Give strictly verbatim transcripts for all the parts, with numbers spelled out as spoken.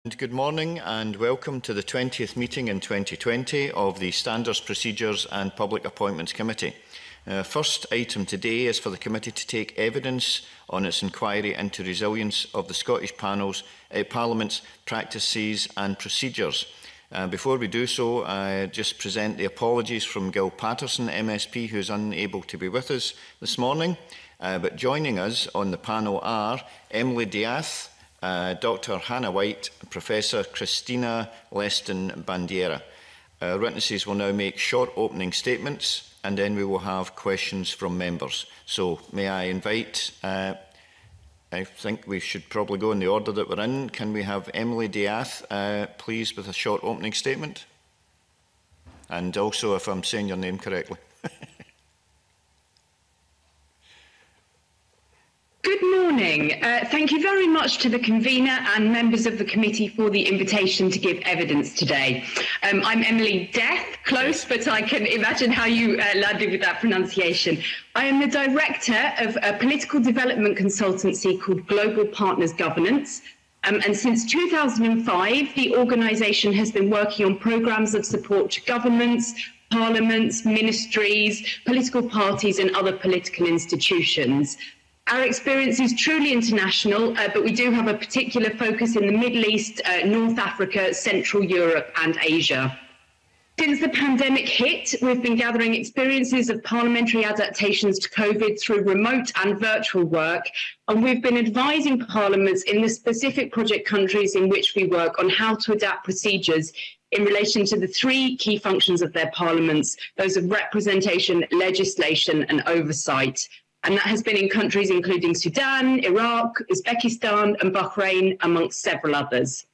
Good morning and welcome to the twentieth meeting in twenty twenty of the Standards, Procedures and Public Appointments Committee. Uh, first item today is for the committee to take evidence on its inquiry into resilience of the Scottish panels, uh, Parliament's practices and procedures. Uh, before we do so, I just present the apologies from Gil Patterson, M S P, who is unable to be with us this morning. Uh, but joining us on the panel are Emily Diath, Uh, Doctor Hannah White, Professor Christina Leston-Bandiera. Uh, witnesses will now make short opening statements and then we will have questions from members. So may I invite, uh, I think we should probably go in the order that we're in. Can we have Emily Diath, uh, please, with a short opening statement? And also if I'm saying your name correctly. Good morning. Uh, thank you very much to the convener and members of the committee for the invitation to give evidence today. Um, I'm Emily Death, close, but I can imagine how you uh, landed with that pronunciation. I am the director of a political development consultancy called Global Partners Governance. Um, and since two thousand five, the organisation has been working on programmes of support to governments, parliaments, ministries, political parties and other political institutions. Our experience is truly international, uh, but we do have a particular focus in the Middle East, uh, North Africa, Central Europe and Asia. Since the pandemic hit, we've been gathering experiences of parliamentary adaptations to COVID through remote and virtual work, and we've been advising parliaments in the specific project countries in which we work on how to adapt procedures in relation to the three key functions of their parliaments, those of representation, legislation and oversight. And that has been in countries including Sudan, Iraq, Uzbekistan and Bahrain, amongst several others.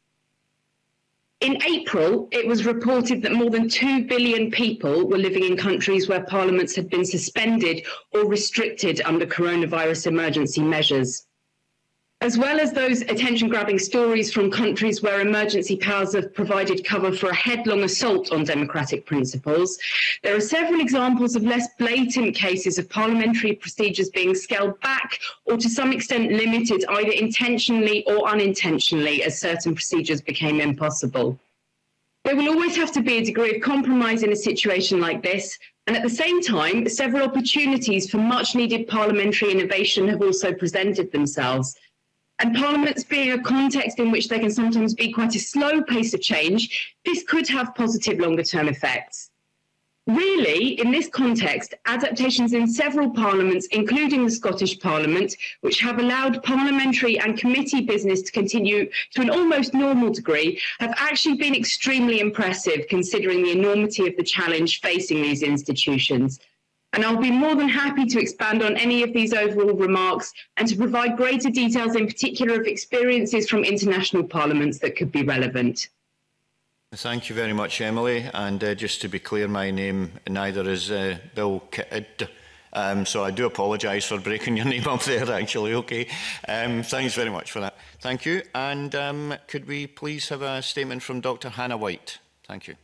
In April, it was reported that more than two billion people were living in countries where parliaments had been suspended or restricted under coronavirus emergency measures. As well as those attention-grabbing stories from countries where emergency powers have provided cover for a headlong assault on democratic principles, there are several examples of less blatant cases of parliamentary procedures being scaled back or to some extent limited either intentionally or unintentionally as certain procedures became impossible. There will always have to be a degree of compromise in a situation like this, and at the same time, several opportunities for much-needed parliamentary innovation have also presented themselves. And parliaments being a context in which there can sometimes be quite a slow pace of change, this could have positive longer-term effects. Really, in this context, adaptations in several parliaments, including the Scottish Parliament, which have allowed parliamentary and committee business to continue to an almost normal degree, have actually been extremely impressive considering the enormity of the challenge facing these institutions. And I'll be more than happy to expand on any of these overall remarks and to provide greater details in particular of experiences from international parliaments that could be relevant. Thank you very much, Emily. And uh, just to be clear, my name neither is uh, Bill Kidd, um, so I do apologise for breaking your name up there, actually. Okay. Um, thanks very much for that. Thank you. And um, could we please have a statement from Doctor Hannah White? Thank you.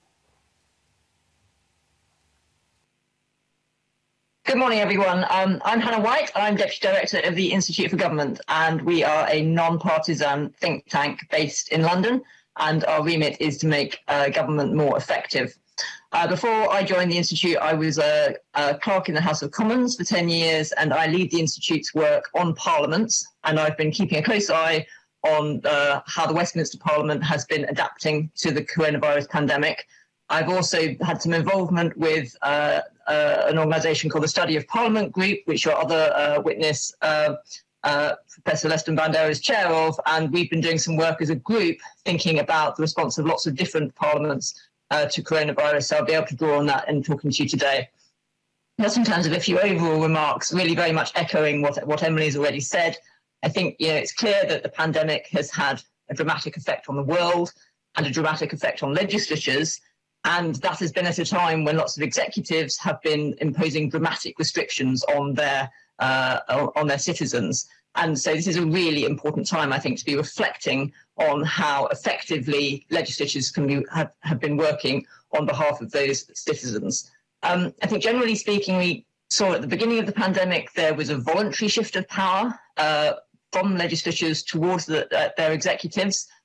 Good morning, everyone. Um, I'm Hannah White. I'm Deputy Director of the Institute for Government, and we are a non-partisan think tank based in London, and our remit is to make uh, government more effective. Uh, before I joined the Institute, I was a, a clerk in the House of Commons for ten years, and I lead the Institute's work on parliaments, and I've been keeping a close eye on uh, how the Westminster Parliament has been adapting to the coronavirus pandemic. I've also had some involvement with uh, uh, an organisation called the Study of Parliament Group, which your other uh, witness, uh, uh, Professor Leston-Bandiera, is chair of, and we've been doing some work as a group thinking about the response of lots of different parliaments uh, to coronavirus, so I'll be able to draw on that in talking to you today. Just in terms of a few overall remarks, really very much echoing what, what Emily has already said, I think you know, it's clear that the pandemic has had a dramatic effect on the world and a dramatic effect on legislatures. And that has been at a time when lots of executives have been imposing dramatic restrictions on their uh, on their citizens. And so this is a really important time, I think, to be reflecting on how effectively legislatures can be, have, have been working on behalf of those citizens. Um, I think generally speaking, we saw at the beginning of the pandemic, there was a voluntary shift of power uh, from legislatures towards the, uh, their executives.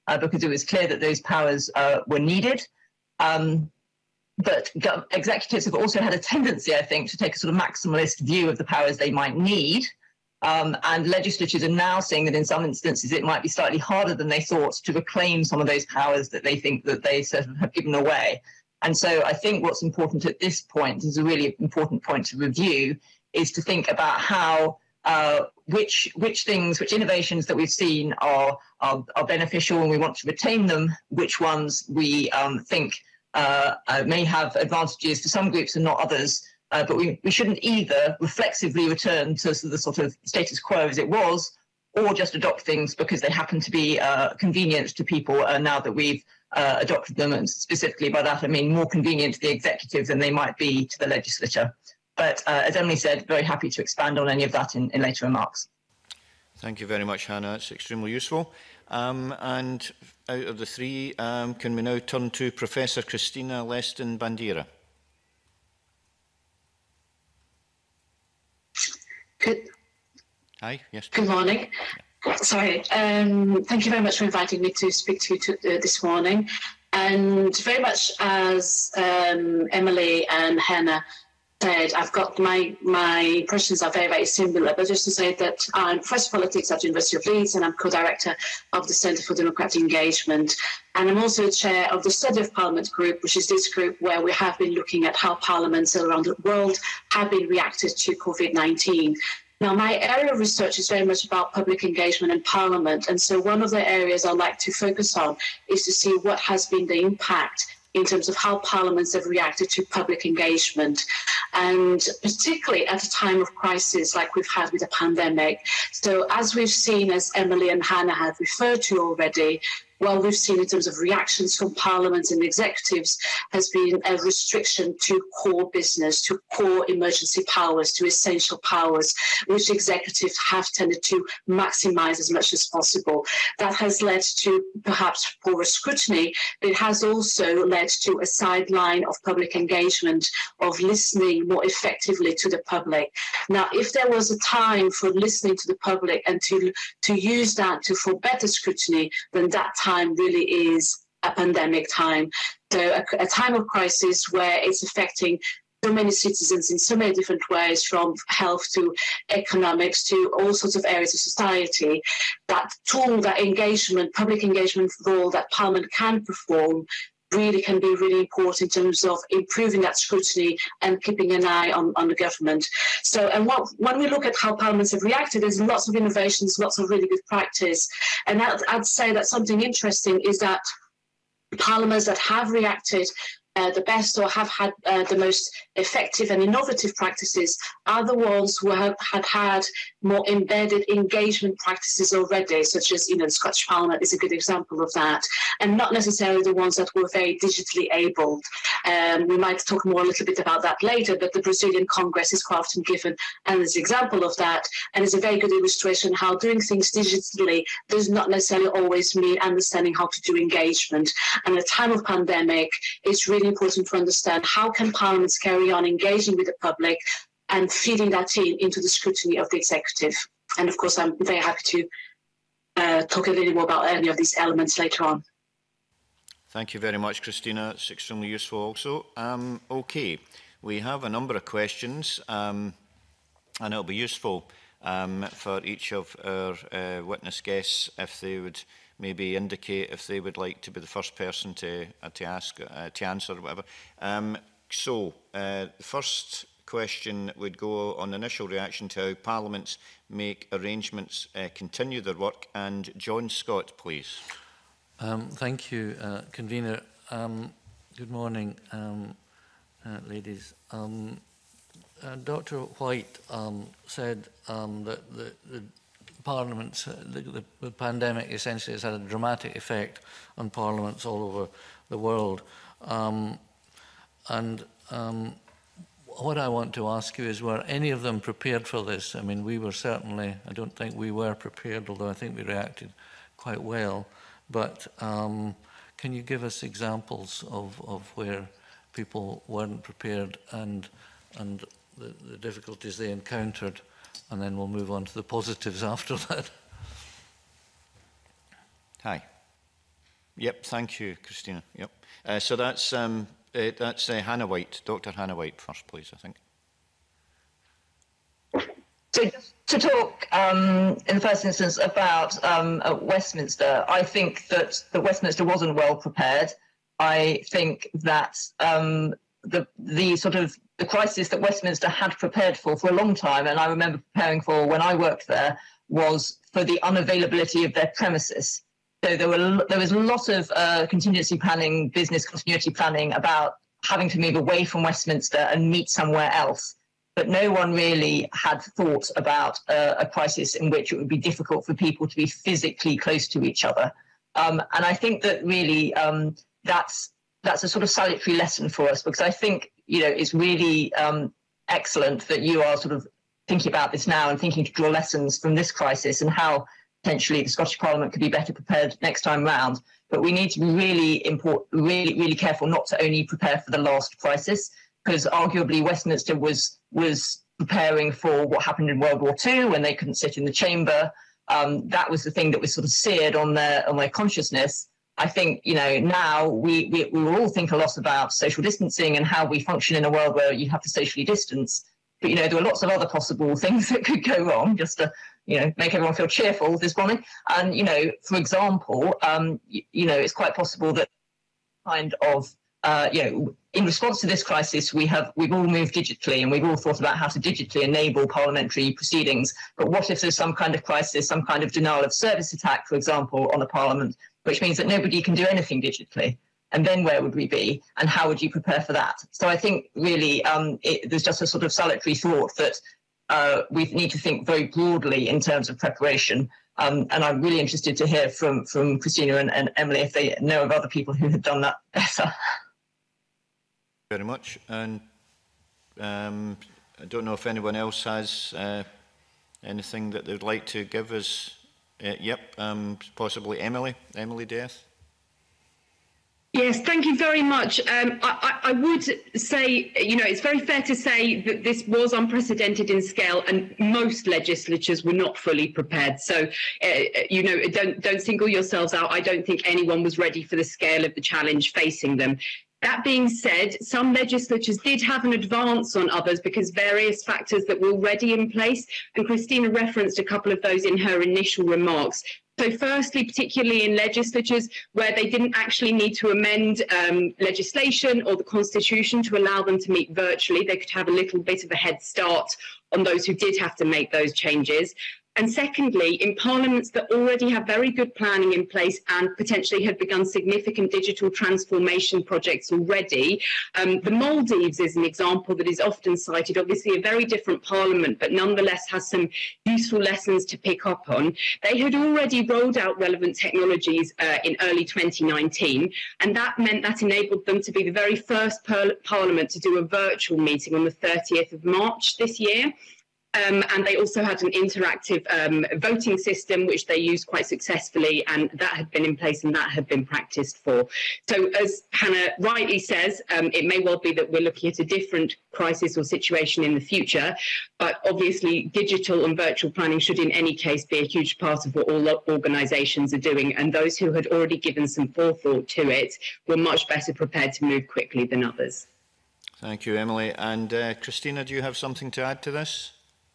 uh, because it was clear that those powers uh, were needed. Um, but executives have also had a tendency, I think, to take a sort of maximalist view of the powers they might need. Um, and legislatures are now seeing that in some instances it might be slightly harder than they thought to reclaim some of those powers that they think that they sort of have given away. And so I think what's important at this point is a really important point to review, is to think about how uh, which which things, which innovations that we've seen are, are, are beneficial and we want to retain them, which ones we um, think uh, uh, may have advantages for some groups and not others. Uh, but we, we shouldn't either reflexively return to the sort of status quo as it was, or just adopt things because they happen to be uh, convenient to people uh, now that we've uh, adopted them. And specifically by that, I mean more convenient to the executive than they might be to the legislature. But uh, as Emily said, very happy to expand on any of that in, in later remarks. Thank you very much, Hannah. It's extremely useful. Um, and out of the three, um, can we now turn to Professor Christina Leston-Bandera? Good. Hi. Yes. Good morning. Yeah. Sorry. Um, thank you very much for inviting me to speak to you to, uh, this morning. And very much as um, Emily and Hannah said, I've got my my impressions are very, very similar. But just to say that I'm Professor of Politics at the University of Leeds, and I'm co-director of the Centre for Democratic Engagement. And I'm also chair of the Study of Parliament group, which is this group where we have been looking at how parliaments around the world have been reacted to COVID nineteen. Now, my area of research is very much about public engagement in Parliament. And so one of the areas I'd like to focus on is to see what has been the impact in terms of how parliaments have reacted to public engagement, and particularly at a time of crisis like we've had with the pandemic. So as we've seen, as Emily and Hannah have referred to already, what we've seen in terms of reactions from parliaments and executives has been a restriction to core business, to core emergency powers, to essential powers, which executives have tended to maximise as much as possible. That has led to perhaps poorer scrutiny, but it has also led to a sideline of public engagement, of listening more effectively to the public. Now, if there was a time for listening to the public and to, to use that to for better scrutiny, then that time really is a pandemic time. So a, a time of crisis where it's affecting so many citizens in so many different ways, from health to economics to all sorts of areas of society. That tool, that engagement, public engagement role that Parliament can perform really can be really important in terms of improving that scrutiny and keeping an eye on, on the government. So, and what, when we look at how parliaments have reacted, there's lots of innovations, lots of really good practice. And I'd, I'd say that something interesting is that parliaments that have reacted Uh, the best or have had uh, the most effective and innovative practices are the ones who have had had more embedded engagement practices already, such as, you know, the Scottish Parliament is a good example of that, and not necessarily the ones that were very digitally abled. Um, we might talk more a little bit about that later, but the Brazilian Congress is quite often given as an example of that, and is a very good illustration how doing things digitally does not necessarily always mean understanding how to do engagement. And at a time of pandemic, it's really important to understand how can parliaments carry on engaging with the public and feeding that in into the scrutiny of the executive. And of course, I'm very happy to uh, talk a little more about any of these elements later on. Thank you very much, Christina. It's extremely useful also. Um, okay, we have a number of questions, um, and it'll be useful um, for each of our uh, witness guests if they would maybe indicate if they would like to be the first person to uh, to ask uh, to answer or whatever. Um, so uh, the first question would go on initial reaction to how parliaments make arrangements uh, continue their work. And John Scott, please. Um, thank you, uh, convener. Um, good morning, um, uh, ladies. Um, uh, Doctor White um, said um, that the, the Parliaments, uh, the, the, the pandemic essentially has had a dramatic effect on parliaments all over the world. Um, and um, what I want to ask you is, were any of them prepared for this? I mean, we were certainly, I don't think we were prepared, although I think we reacted quite well. But um, can you give us examples of, of where people weren't prepared and, and the, the difficulties they encountered? And then we'll move on to the positives after that. Hi. Yep, thank you, Christina. Yep. Uh, so that's um, uh, that's uh, Hannah White, Doctor Hannah White first, please, I think. So just to talk um, in the first instance about um, uh, Westminster, I think that, that Westminster wasn't well prepared. I think that um, the the sort of the crisis that Westminster had prepared for for a long time, and I remember preparing for when I worked there, was for the unavailability of their premises. So there were there was a lot of uh, contingency planning, business continuity planning about having to move away from Westminster and meet somewhere else. But no one really had thought about uh, a crisis in which it would be difficult for people to be physically close to each other. Um, and I think that really um, that's that's a sort of salutary lesson for us, because I think, you know, it's really um, excellent that you are sort of thinking about this now and thinking to draw lessons from this crisis and how potentially the Scottish Parliament could be better prepared next time round. But we need to be really import, really, really careful not to only prepare for the last crisis, because arguably Westminster was was preparing for what happened in World War Two when they couldn't sit in the chamber. Um, that was the thing that was sort of seared on their on their consciousness. I think, you know, now we, we, we will all think a lot about social distancing and how we function in a world where you have to socially distance. But, you know, there are lots of other possible things that could go wrong, just to, you know, make everyone feel cheerful this morning. And, you know, for example, um, you, you know, it's quite possible that kind of, uh, you know, in response to this crisis, we have we've all moved digitally, and we've all thought about how to digitally enable parliamentary proceedings. But what if there's some kind of crisis, some kind of denial of service attack, for example, on a parliament, which means that nobody can do anything digitally? And then where would we be? And how would you prepare for that? So I think really um, it, there's just a sort of salutary thought that uh, we need to think very broadly in terms of preparation. Um, and I'm really interested to hear from, from Christina and, and Emily if they know of other people who have done that better. Very much. And um, I don't know if anyone else has uh, anything that they'd like to give us. Uh, yep, um, possibly Emily, Emily Death. Yes, thank you very much. Um, I, I would say, you know, it's very fair to say that this was unprecedented in scale, and most legislatures were not fully prepared. So, uh, you know, don't don't single yourselves out. I don't think anyone was ready for the scale of the challenge facing them. That being said, some legislatures did have an advance on others because various factors that were already in place, and Christina referenced a couple of those in her initial remarks. So firstly, particularly in legislatures where they didn't actually need to amend um, legislation or the constitution to allow them to meet virtually, they could have a little bit of a head start on those who did have to make those changes. And secondly, in parliaments that already have very good planning in place and potentially had begun significant digital transformation projects already, um, the Maldives is an example that is often cited, obviously a very different parliament, but nonetheless has some useful lessons to pick up on. They had already rolled out relevant technologies uh, in early twenty nineteen, and that meant that enabled them to be the very first par parliament to do a virtual meeting on the thirtieth of March this year. Um, and they also had an interactive um, voting system, which they used quite successfully, and that had been in place and that had been practiced for. So as Hannah rightly says, um, it may well be that we're looking at a different crisis or situation in the future, but obviously digital and virtual planning should in any case be a huge part of what all organisations are doing, and those who had already given some forethought to it were much better prepared to move quickly than others. Thank you, Emily. And uh, Christina, do you have something to add to this?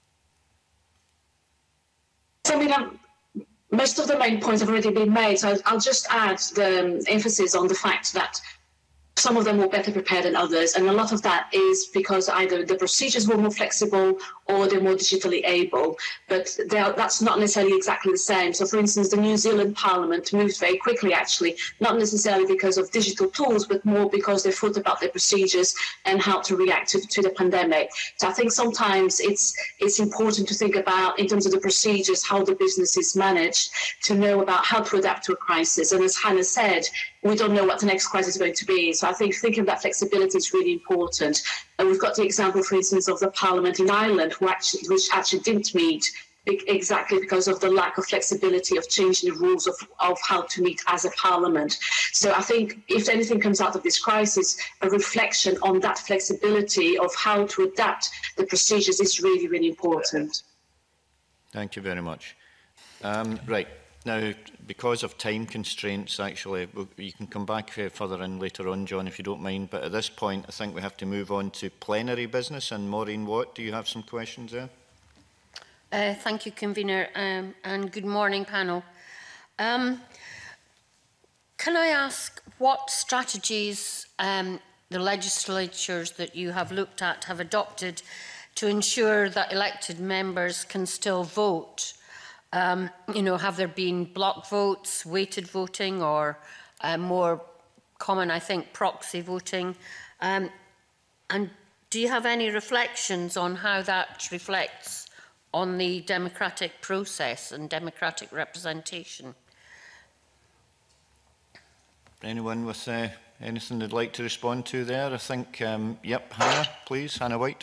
So, I mean, um, most of the main points have already been made, so I'll just add the um, emphasis on the fact that some of them were better prepared than others, and a lot of that is because either the procedures were more flexible or they're more digitally able, but that's not necessarily exactly the same. So, for instance, the New Zealand Parliament moved very quickly, actually, not necessarily because of digital tools, but more because they thought about their procedures and how to react to, to the pandemic. So I think sometimes it's it's important to think about, in terms of the procedures, how the business is managed, to know about how to adapt to a crisis. And as Hannah said, we don't know what the next crisis is going to be. So I think thinking about flexibility is really important. And we've got the example, for instance, of the Parliament in Ireland, who actually, which actually didn't meet exactly because of the lack of flexibility of changing the rules of, of how to meet as a parliament. So I think if anything comes out of this crisis, a reflection on that flexibility of how to adapt the procedures is really, really important. Thank you very much. Um, right. Now, because of time constraints, actually, you can come back uh, further in later on, John, if you don't mind. But at this point, I think we have to move on to plenary business. And Maureen Watt, do you have some questions there? Uh, thank you, Convener, um, and good morning, panel. Um, can I ask what strategies um, the legislatures that you have looked at have adopted to ensure that elected members can still vote? Um, you know, have there been block votes, weighted voting, or uh, more common, I think, proxy voting? Um, and do you have any reflections on how that reflects on the democratic process and democratic representation? Anyone with uh, anything they'd like to respond to there? I think, um, yep, Hannah, please, Hannah White.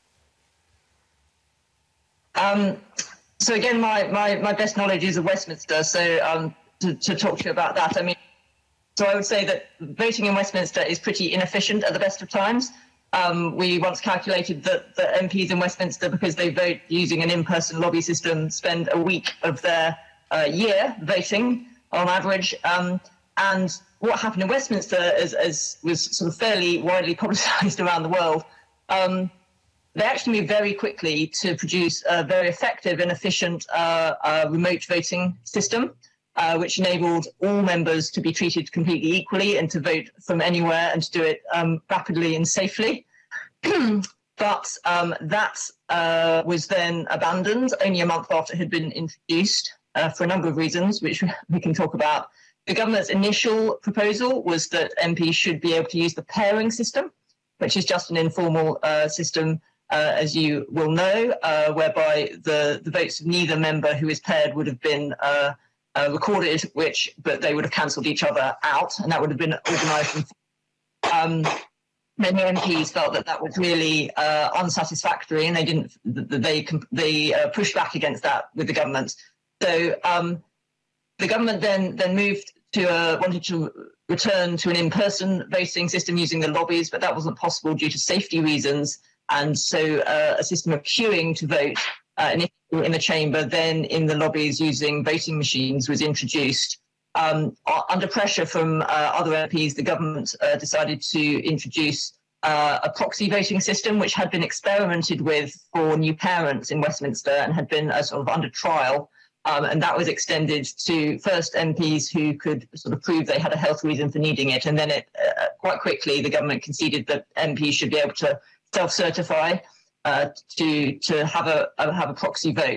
Um, so again, my, my, my best knowledge is of Westminster, so um, to, to talk to you about that, I mean, so I would say that voting in Westminster is pretty inefficient at the best of times. Um, we once calculated that the M Ps in Westminster, because they vote using an in-person lobby system, spend a week of their uh, year voting on average. Um, and what happened in Westminster, as, as was sort of fairly widely publicised around the world, um, they actually moved very quickly to produce a very effective and efficient uh, uh, remote voting system, uh, which enabled all members to be treated completely equally and to vote from anywhere and to do it um, rapidly and safely. But um, that uh, was then abandoned only a month after it had been introduced uh, for a number of reasons, which we can talk about. The government's initial proposal was that M Ps should be able to use the pairing system, which is just an informal uh, system, uh, as you will know, uh, whereby the, the votes of neither member who is paired would have been uh, uh, recorded, which but they would have cancelled each other out, and that would have been organised. Um, many M Ps felt that that was really uh, unsatisfactory, and they didn't. They they uh, pushed back against that with the government. So um, the government then then moved to uh, wanted to return to an in-person voting system using the lobbies, but that wasn't possible due to safety reasons. And so uh, a system of queuing to vote uh, initially in the chamber, then in the lobbies using voting machines was introduced. Um, under pressure from uh, other M Ps, the government uh, decided to introduce uh, a proxy voting system, which had been experimented with for new parents in Westminster and had been uh, sort of under trial. Um, and that was extended to first M Ps who could sort of prove they had a health reason for needing it. And then it uh, quite quickly, the government conceded that M Ps should be able to self-certify uh, to to have a, a have a proxy vote.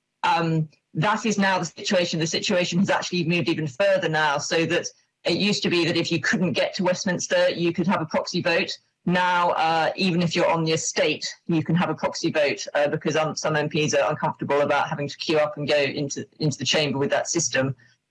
Um, that is now the situation. The situation has actually moved even further now, so that it used to be that if you couldn't get to Westminster, you could have a proxy vote. Now, uh, even if you're on the estate, you can have a proxy vote uh, because um, some M Ps are uncomfortable about having to queue up and go into into the chamber with that system.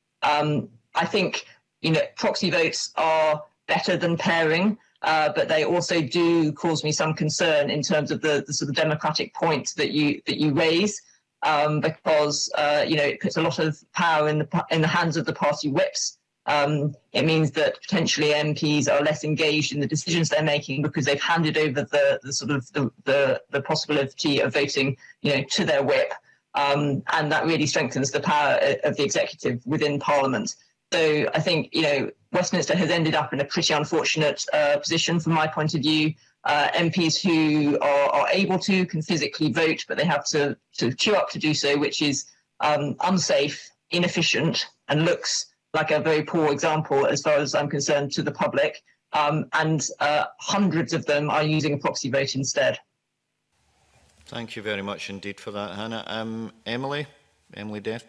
Um, I think you know proxy votes are better than pairing, uh, but they also do cause me some concern in terms of the, the sort of democratic point that you that you raise, um, because uh, you know it puts a lot of power in the in the hands of the party whips. Um, it means that potentially M Ps are less engaged in the decisions they're making because they've handed over the, the sort of the, the, the possibility of voting, you know, to their whip, um, and that really strengthens the power of the executive within Parliament. So I think you know Westminster has ended up in a pretty unfortunate uh, position from my point of view. Uh, M Ps who are, are able to can physically vote, but they have to to queue up to do so, which is um, unsafe, inefficient, and looks like a very poor example, as far as I'm concerned, to the public. Um, and uh, hundreds of them are using a proxy vote instead. Thank you very much indeed for that, Hannah. Um, Emily, Emily Death.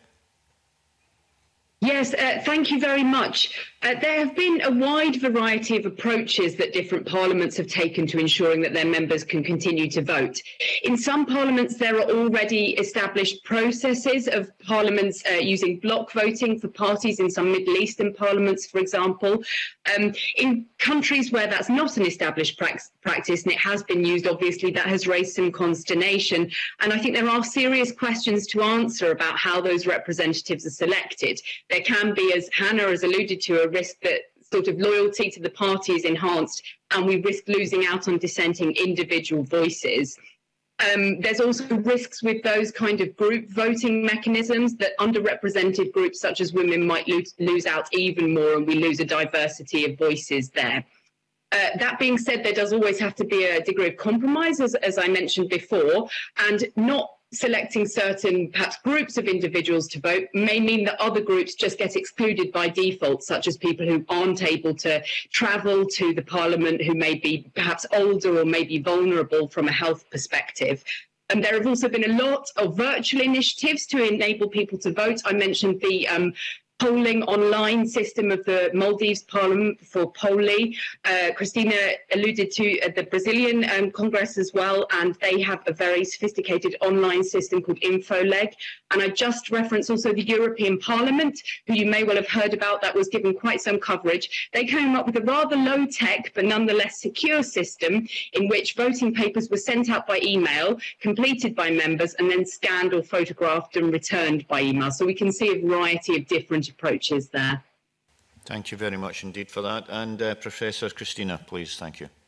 Yes, uh, thank you very much. Uh, there have been a wide variety of approaches that different parliaments have taken to ensuring that their members can continue to vote. In some parliaments, there are already established processes of parliaments uh, using block voting for parties in some Middle Eastern parliaments, for example. Um, in countries where that's not an established prax practice, and it has been used, obviously, that has raised some consternation. And I think there are serious questions to answer about how those representatives are selected. There can be, as Hannah has alluded to, a risk that sort of loyalty to the party is enhanced and we risk losing out on dissenting individual voices. Um, there's also risks with those kind of group voting mechanisms that underrepresented groups such as women might lose, lose out even more, and we lose a diversity of voices there. Uh, that being said, there does always have to be a degree of compromise, as, as I mentioned before, and not selecting certain perhaps groups of individuals to vote may mean that other groups just get excluded by default, such as people who aren't able to travel to the parliament, who may be perhaps older or may be vulnerable from a health perspective. And there have also been a lot of virtual initiatives to enable people to vote. I mentioned the um, polling online system of the Maldives Parliament for Poli. Uh, Christina alluded to uh, the Brazilian um, Congress as well, and they have a very sophisticated online system called InfoLeg. And I just referenced also the European Parliament, who you may well have heard about, that was given quite some coverage. They came up with a rather low-tech but nonetheless secure system in which voting papers were sent out by email, completed by members, and then scanned or photographed and returned by email. So we can see a variety of different approaches there. Thank you very much indeed for that. And uh, Professor Christina, please. Thank you.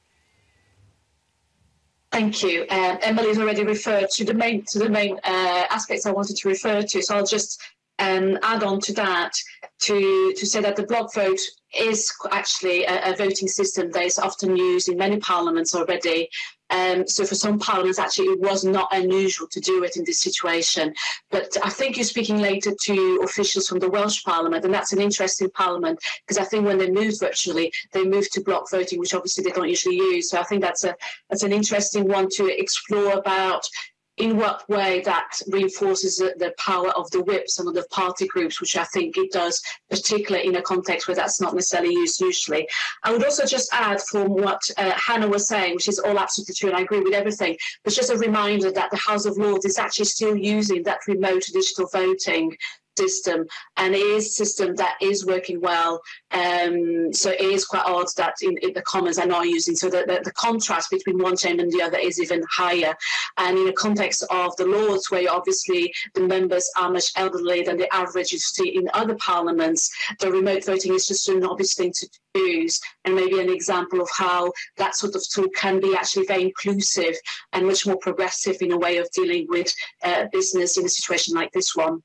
Thank you. Uh, Emily has already referred to the main to the main uh, aspects I wanted to refer to, so I'll just um, add on to that to to say that the block vote is actually a, a voting system that is often used in many parliaments already. Um, so for some parliaments, actually, it was not unusual to do it in this situation. But I think you're speaking later to officials from the Welsh Parliament, and that's an interesting parliament, because I think when they moved virtually, they moved to block voting, which obviously they don't usually use. So I think that's a that's an interesting one to explore about in what way that reinforces the, the power of the whips and of the party groups, which I think it does, particularly in a context where that's not necessarily used usually. I would also just add from what uh, Hannah was saying, which is all absolutely true, and I agree with everything, but just a reminder that the House of Lords is actually still using that remote digital voting system, and it is a system that is working well. Um, so it is quite odd that in, in the Commons are not using, so that the, the contrast between one chamber and the other is even higher. And in the context of the Lords, where obviously the members are much elderly than the average you see in other parliaments, the remote voting is just an obvious thing to use, and maybe an example of how that sort of tool can be actually very inclusive and much more progressive in a way of dealing with uh, business in a situation like this one.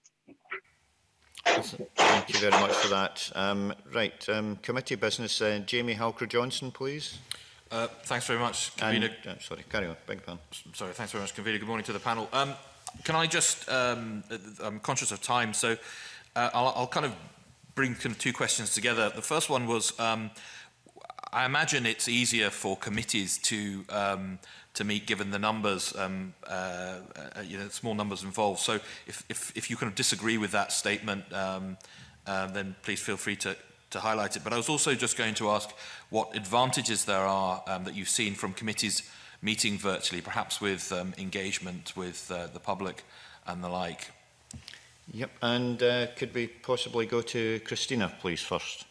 Thank you very much for that. Um, right, um, committee business. Uh, Jamie Halcrow-Johnson, please. Uh, thanks very much, Convener. And, uh, sorry, carry on. Beg your pardon. Sorry, thanks very much, Convener. Good morning to the panel. Um, can I just? Um, I'm conscious of time, so uh, I'll, I'll kind of bring kind of two questions together. The first one was, um, I imagine it's easier for committees to um, to meet given the numbers, um, uh, uh, you know, small numbers involved. So if, if, if you kind of disagree with that statement, um, uh, then please feel free to, to highlight it. But I was also just going to ask what advantages there are um, that you've seen from committees meeting virtually, perhaps with um, engagement with uh, the public and the like. Yep, and uh, could we possibly go to Christina, please, first?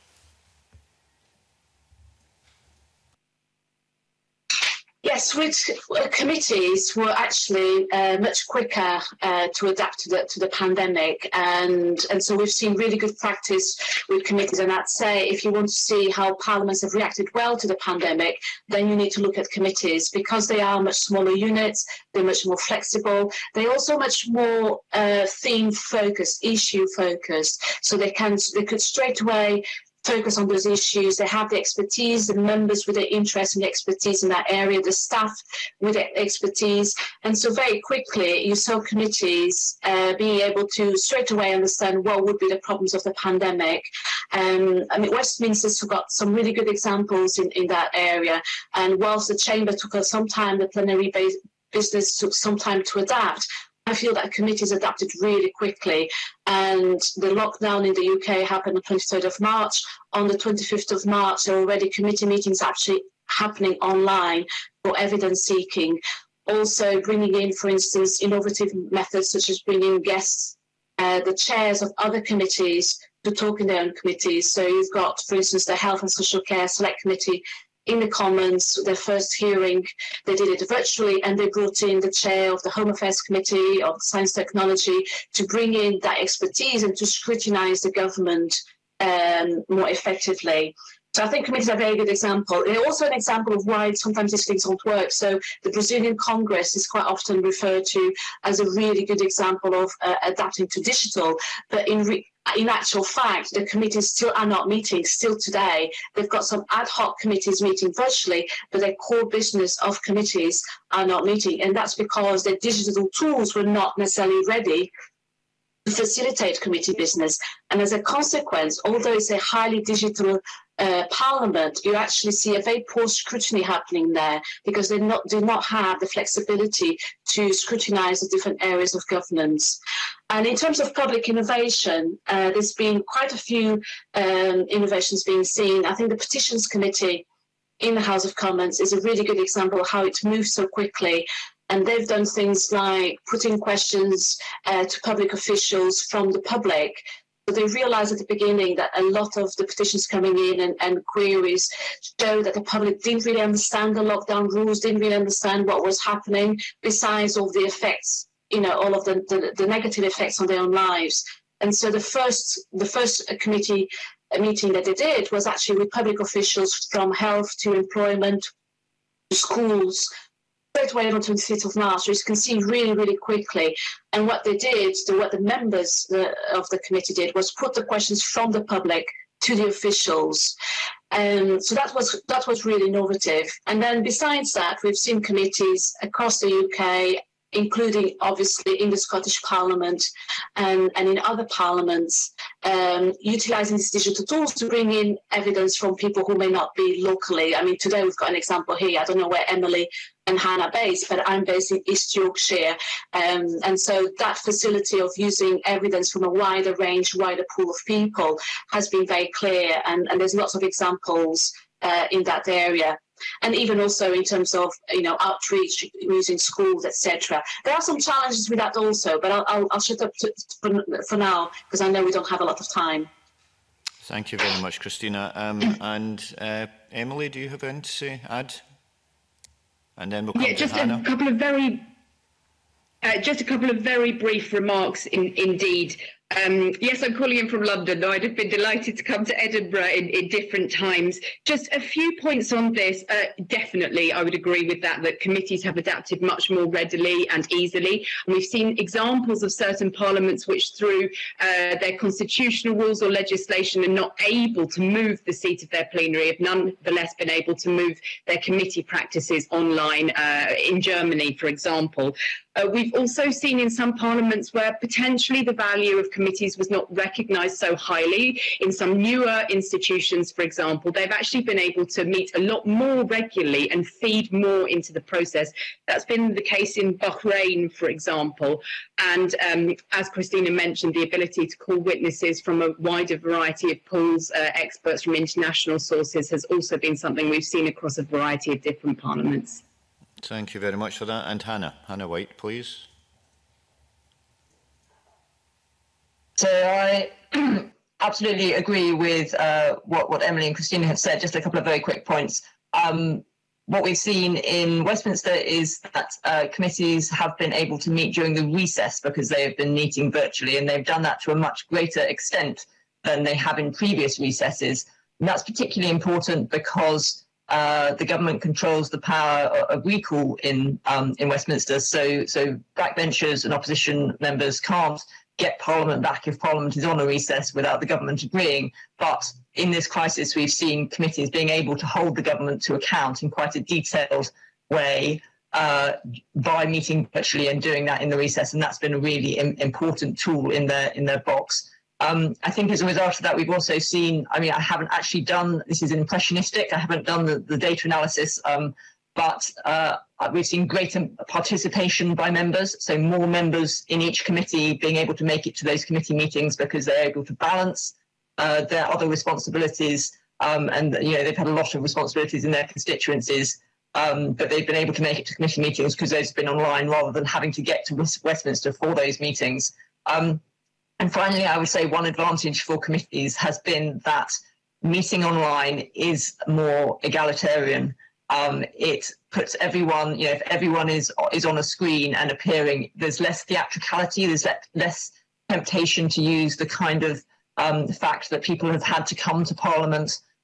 Yes, which uh, committees were actually uh, much quicker uh, to adapt to the to the pandemic, and and so we've seen really good practice with committees. And I'd say if you want to see how parliaments have reacted well to the pandemic, then you need to look at committees, because they are much smaller units, they're much more flexible, they're also much more uh, theme focused, issue focused, so they can they could straight away focus on those issues. They have the expertise, the members with the interest and the expertise in that area, the staff with the expertise. And so very quickly, you saw committees uh, being able to straight away understand what would be the problems of the pandemic. Um, I mean, Westminster's got some really good examples in, in that area. And whilst the Chamber took some time, the plenary business took some time to adapt, I feel that committees adapted really quickly, and the lockdown in the U K happened on the twenty-third of March. On the twenty-fifth of March, there were already committee meetings actually happening online for evidence seeking. Also bringing in, for instance, innovative methods such as bringing guests, uh, the chairs of other committees to talk in their own committees. So you've got, for instance, the Health and Social Care Select Committee in the Commons, their first hearing, they did it virtually, and they brought in the chair of the Home Affairs Committee of Science Technology to bring in that expertise and to scrutinise the government um, more effectively. So I think committees are a very good example. They're also an example of why sometimes these things don't work. So the Brazilian Congress is quite often referred to as a really good example of uh, adapting to digital. But in re in actual fact, the committees still are not meeting still today. They've got some ad hoc committees meeting virtually, but their core business of committees are not meeting. And that's because their digital tools were not necessarily ready to facilitate committee business. And as a consequence, although it's a highly digital uh, parliament, you actually see a very poor scrutiny happening there because they not, do not have the flexibility to scrutinize the different areas of governance. And in terms of public innovation, uh, there's been quite a few um, innovations being seen. I think the Petitions Committee in the House of Commons is a really good example of how it moves so quickly. And they've done things like putting questions uh, to public officials from the public. But they realized at the beginning that a lot of the petitions coming in and, and queries show that the public didn't really understand the lockdown rules, didn't really understand what was happening, besides all the effects, you know, all of the, the, the negative effects on their own lives. And so the first, the first committee meeting that they did was actually with public officials from health to employment to schools, straight away on the twenty-fifth of March, which you can see really, really quickly. And what they did, the, what the members the, of the committee did, was put the questions from the public to the officials. And so that was, that was really innovative. And then besides that, we've seen committees across the U K, including obviously in the Scottish Parliament and, and in other parliaments, um, utilising these digital tools to bring in evidence from people who may not be locally. I mean, today we've got an example here. I don't know where Emily and Hannah are based, but I'm based in East Yorkshire. Um, and so that facility of using evidence from a wider range, wider pool of people has been very clear. And, and there's lots of examples uh, in that area. And even also in terms of, you know, outreach using schools, et cetera. There are some challenges with that also, but I'll, I'll, I'll shut up to, for, for now because I know we don't have a lot of time. Thank you very much, Christina. Um, and uh, Emily, do you have anything to add? And then we'll come yeah, to just Hannah. a couple of very, uh, just a couple of very brief remarks. In, indeed. Um, yes, I'm calling in from London, though I'd have been delighted to come to Edinburgh in, in different times. Just a few points on this. Uh, definitely, I would agree with that, that committees have adapted much more readily and easily. And we've seen examples of certain parliaments which, through uh, their constitutional rules or legislation, are not able to move the seat of their plenary, have nonetheless been able to move their committee practices online, uh, in Germany, for example. Uh, we've also seen in some parliaments where potentially the value of committees was not recognised so highly. In some newer institutions, for example, they've actually been able to meet a lot more regularly and feed more into the process. That's been the case in Bahrain, for example. And um, as Christina mentioned, the ability to call witnesses from a wider variety of pools, uh, experts from international sources, has also been something we've seen across a variety of different parliaments. Thank you very much for that. And Hannah, Hannah White, please. So I absolutely agree with uh, what, what Emily and Christina have said. Just a couple of very quick points. Um, what we've seen in Westminster is that uh, committees have been able to meet during the recess because they have been meeting virtually, and they've done that to a much greater extent than they have in previous recesses. And that's particularly important because Uh, the government controls the power of recall in um, in Westminster, so so backbenchers and opposition members can't get Parliament back if Parliament is on a recess without the government agreeing. But in this crisis, we've seen committees being able to hold the government to account in quite a detailed way uh, by meeting virtually and doing that in the recess, and that's been a really im important tool in their in their box. Um, I think as a result of that, we've also seen, I mean, I haven't actually done, this is impressionistic, I haven't done the, the data analysis, um, but uh, we've seen greater participation by members, so more members in each committee being able to make it to those committee meetings because they're able to balance uh, their other responsibilities, um, and, you know, they've had a lot of responsibilities in their constituencies, um, but they've been able to make it to committee meetings because they've been online rather than having to get to Westminster for those meetings. Um, And finally, I would say one advantage for committees has been that meeting online is more egalitarian. Um, it puts everyone, you know, if everyone is is on a screen and appearing, there's less theatricality, there's less temptation to use the kind of um, fact that people have had to come to Parliament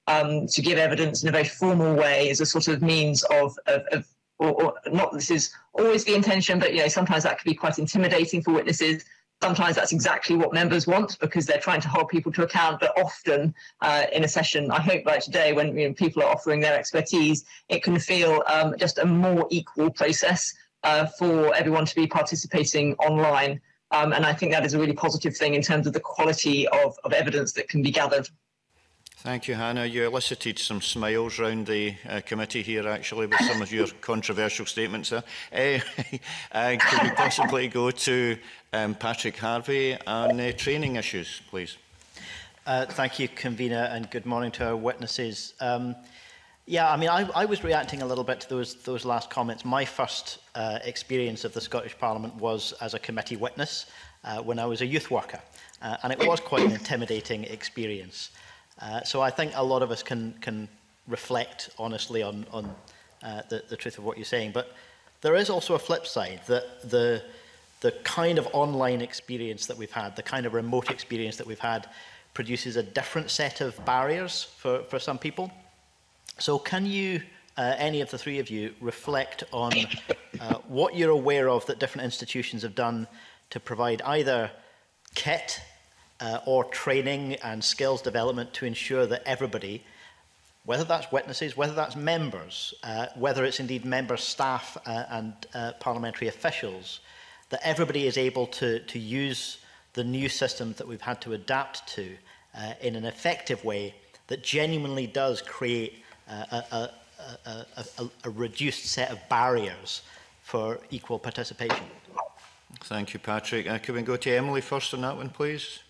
um, to give evidence in a very formal way as a sort of means of, of, of or, or not this is always the intention, but you know sometimes that can be quite intimidating for witnesses. Sometimes that's exactly what members want because they're trying to hold people to account, but often uh, in a session, I hope like today, when you know, people are offering their expertise, it can feel um, just a more equal process uh, for everyone to be participating online. Um, and I think that is a really positive thing in terms of the quality of, of evidence that can be gathered. Thank you, Hannah. You elicited some smiles round the uh, committee here, actually, with some of your controversial statements there. Uh, uh, can we possibly go to um, Patrick Harvey on uh, training issues, please? Uh, thank you, Convener, and good morning to our witnesses. Um, yeah, I mean, I, I was reacting a little bit to those, those last comments. My first uh, experience of the Scottish Parliament was as a committee witness uh, when I was a youth worker, uh, and it was quite an intimidating experience. Uh, so I think a lot of us can can reflect honestly on on uh, the, the truth of what you're saying. But there is also a flip side, that the the kind of online experience that we've had, the kind of remote experience that we've had, produces a different set of barriers for for some people. So can you, uh, any of the three of you, reflect on uh, what you're aware of that different institutions have done to provide either kit Uh, or training and skills development to ensure that everybody, whether that's witnesses, whether that's members, uh, whether it's indeed member staff uh, and uh, parliamentary officials, that everybody is able to, to use the new systems that we've had to adapt to uh, in an effective way that genuinely does create uh, a, a, a, a, a reduced set of barriers for equal participation. Thank you, Patrick. Uh, can we go to Emily first on that one, please?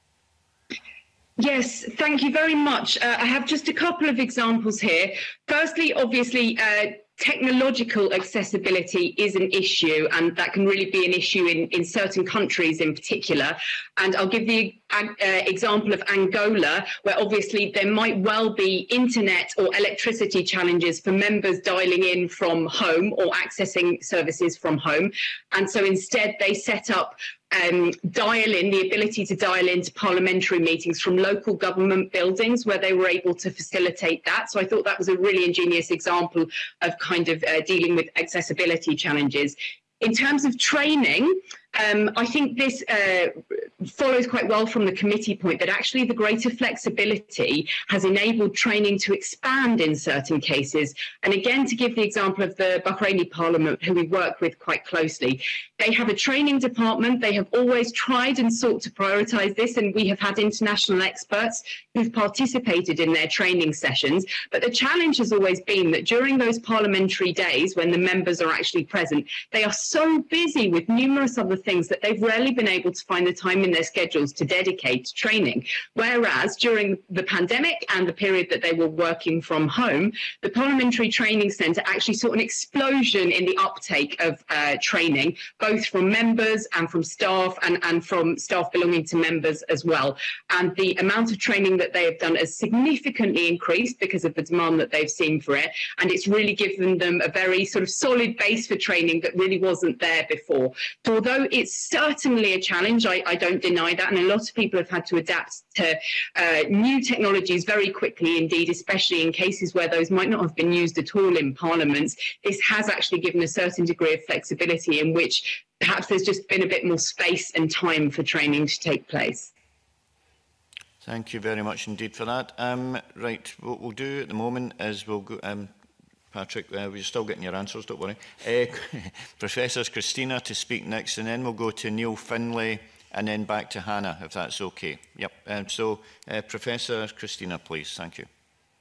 Yes, thank you very much. Uh, I have just a couple of examples here. Firstly, obviously, uh, technological accessibility is an issue, and that can really be an issue in, in certain countries in particular. And I'll give the uh, example of Angola, where obviously there might well be internet or electricity challenges for members dialing in from home or accessing services from home. And so instead they set up Um, dial in, the ability to dial into parliamentary meetings from local government buildings where they were able to facilitate that. So I thought that was a really ingenious example of kind of uh, dealing with accessibility challenges. In terms of training, um, I think this uh, follows quite well from the committee point that actually the greater flexibility has enabled training to expand in certain cases. And again, to give the example of the Bahraini Parliament, who we work with quite closely, they have a training department. They have always tried and sought to prioritise this, and we have had international experts who've participated in their training sessions. But the challenge has always been that during those parliamentary days when the members are actually present, they are so busy with numerous other things that they've rarely been able to find the time in their schedules to dedicate to training. Whereas during the pandemic and the period that they were working from home, the Parliamentary Training Centre actually saw an explosion in the uptake of uh, training, both from members and from staff and, and from staff belonging to members as well. And the amount of training that they have done has significantly increased because of the demand that they've seen for it. And it's really given them a very sort of solid base for training that really wasn't there before. So although it's certainly a challenge, I, I don't deny that, and a lot of people have had to adapt to uh, new technologies very quickly indeed, especially in cases where those might not have been used at all in parliaments. This has actually given a certain degree of flexibility in which perhaps there's just been a bit more space and time for training to take place. Thank you very much indeed for that. Um, right, what we'll do at the moment is we'll go... Um, Patrick, uh, we're still getting your answers, don't worry. Uh, Professor Christina to speak next, and then we'll go to Neil Finlay, and then back to Hannah, if that's okay. Yep. Um, so, uh, Professor Christina, please. Thank you.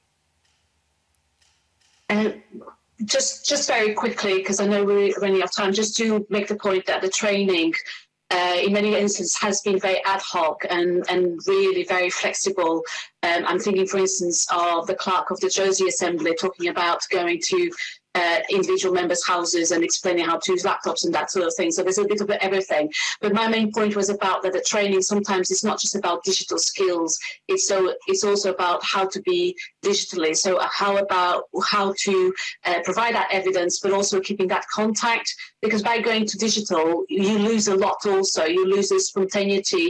Uh, just, just very quickly, because I know we're running out of time, just to make the point that the training Uh, in many instances has been very ad hoc and, and really very flexible. Um, I'm thinking, for instance, of the clerk of the Jersey Assembly talking about going to uh, individual members' houses and explaining how to use laptops and that sort of thing. So there's a bit of everything. But my main point was about that the training sometimes is not just about digital skills. It's so it's also about how to be digitally. So how about how to uh, provide that evidence, but also keeping that contact. Because by going to digital, you lose a lot also. You lose the spontaneity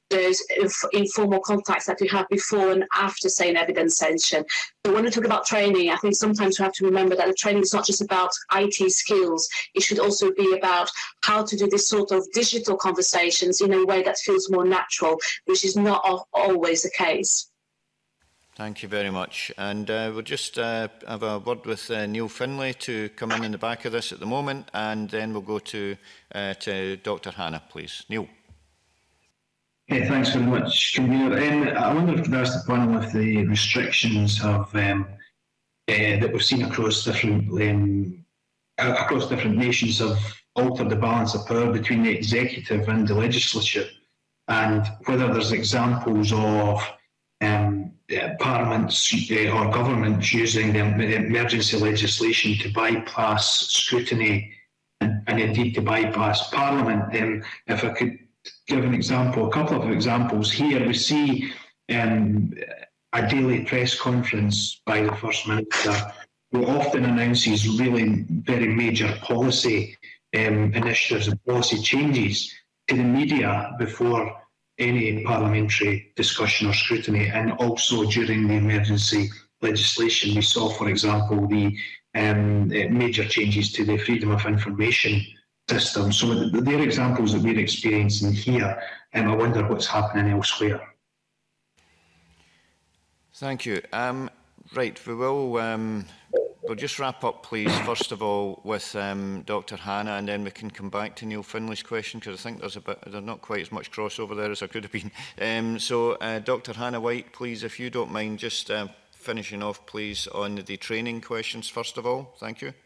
those informal contacts that we have before and after, say, an evidence session. So when we talk about training, I think sometimes we have to remember that the training is not just about I T skills. It should also be about how to do this sort of digital conversations in a way that feels more natural, which is not always the case. Thank you very much. And uh, we'll just uh, have a word with uh, Neil Finlay to come in in the back of this at the moment, and then we'll go to, uh, to Doctor Hannah, please. Neil. Yeah, thanks very much, Convener. Um, I wonder if I could ask the panel if the restrictions have um, uh, that we've seen across different um, across different nations have altered the balance of power between the executive and the legislature, and whether there's examples of um, uh, parliaments uh, or governments using the emergency legislation to bypass scrutiny and, and indeed to bypass Parliament. Um, if I could give an example, a couple of examples here. We see um, a daily press conference by the First Minister, who often announces really very major policy um, initiatives and policy changes to the media before any parliamentary discussion or scrutiny, and also during the emergency legislation. We saw, for example, the um, major changes to the Freedom of Information system. So they're examples that we're experiencing here, and I wonder what's happening elsewhere. Thank you. Um, right, we will um, we'll just wrap up, please, first of all, with um, Doctor Hannah, and then we can come back to Neil Finlay's question, because I think there's a bit, there's not quite as much crossover there as there could have been. Um, so, uh, Doctor Hannah White, please, if you don't mind, just uh, finishing off, please, on the training questions, first of all. Thank you.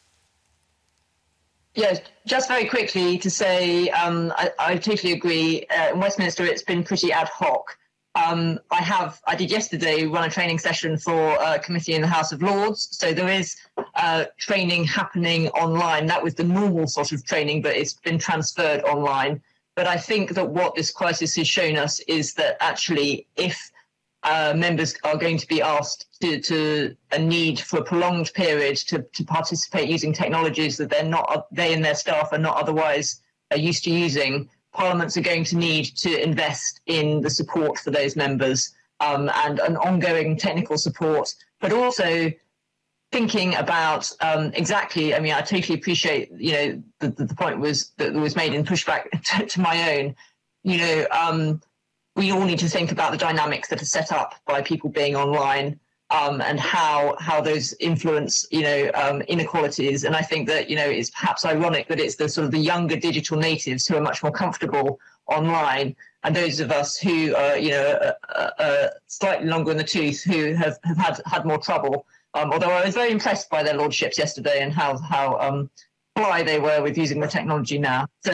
Yes, just very quickly to say, um, I, I totally agree. Uh, in Westminster, it's been pretty ad hoc. Um, I have, I did yesterday run a training session for a committee in the House of Lords. So there is uh, training happening online. That was the normal sort of training, but it's been transferred online. But I think that what this crisis has shown us is that actually, if Uh, members are going to be asked to, to a need for a prolonged period to, to participate using technologies that they're not, they and their staff are not otherwise uh, used to using. Parliaments are going to need to invest in the support for those members um, and an ongoing technical support, but also thinking about um, exactly. I mean, I totally appreciate, you know, the, the, the point was that was made in pushback to, to my own, you know. Um, We all need to think about the dynamics that are set up by people being online um, and how how those influence, you know, um, inequalities. And I think that, you know, it's perhaps ironic that it's the sort of the younger digital natives who are much more comfortable online, and those of us who are, you know, uh, uh, slightly longer in the tooth who have, have had had more trouble. Um, although I was very impressed by their lordships yesterday and how how um, fly they were with using the technology now. So,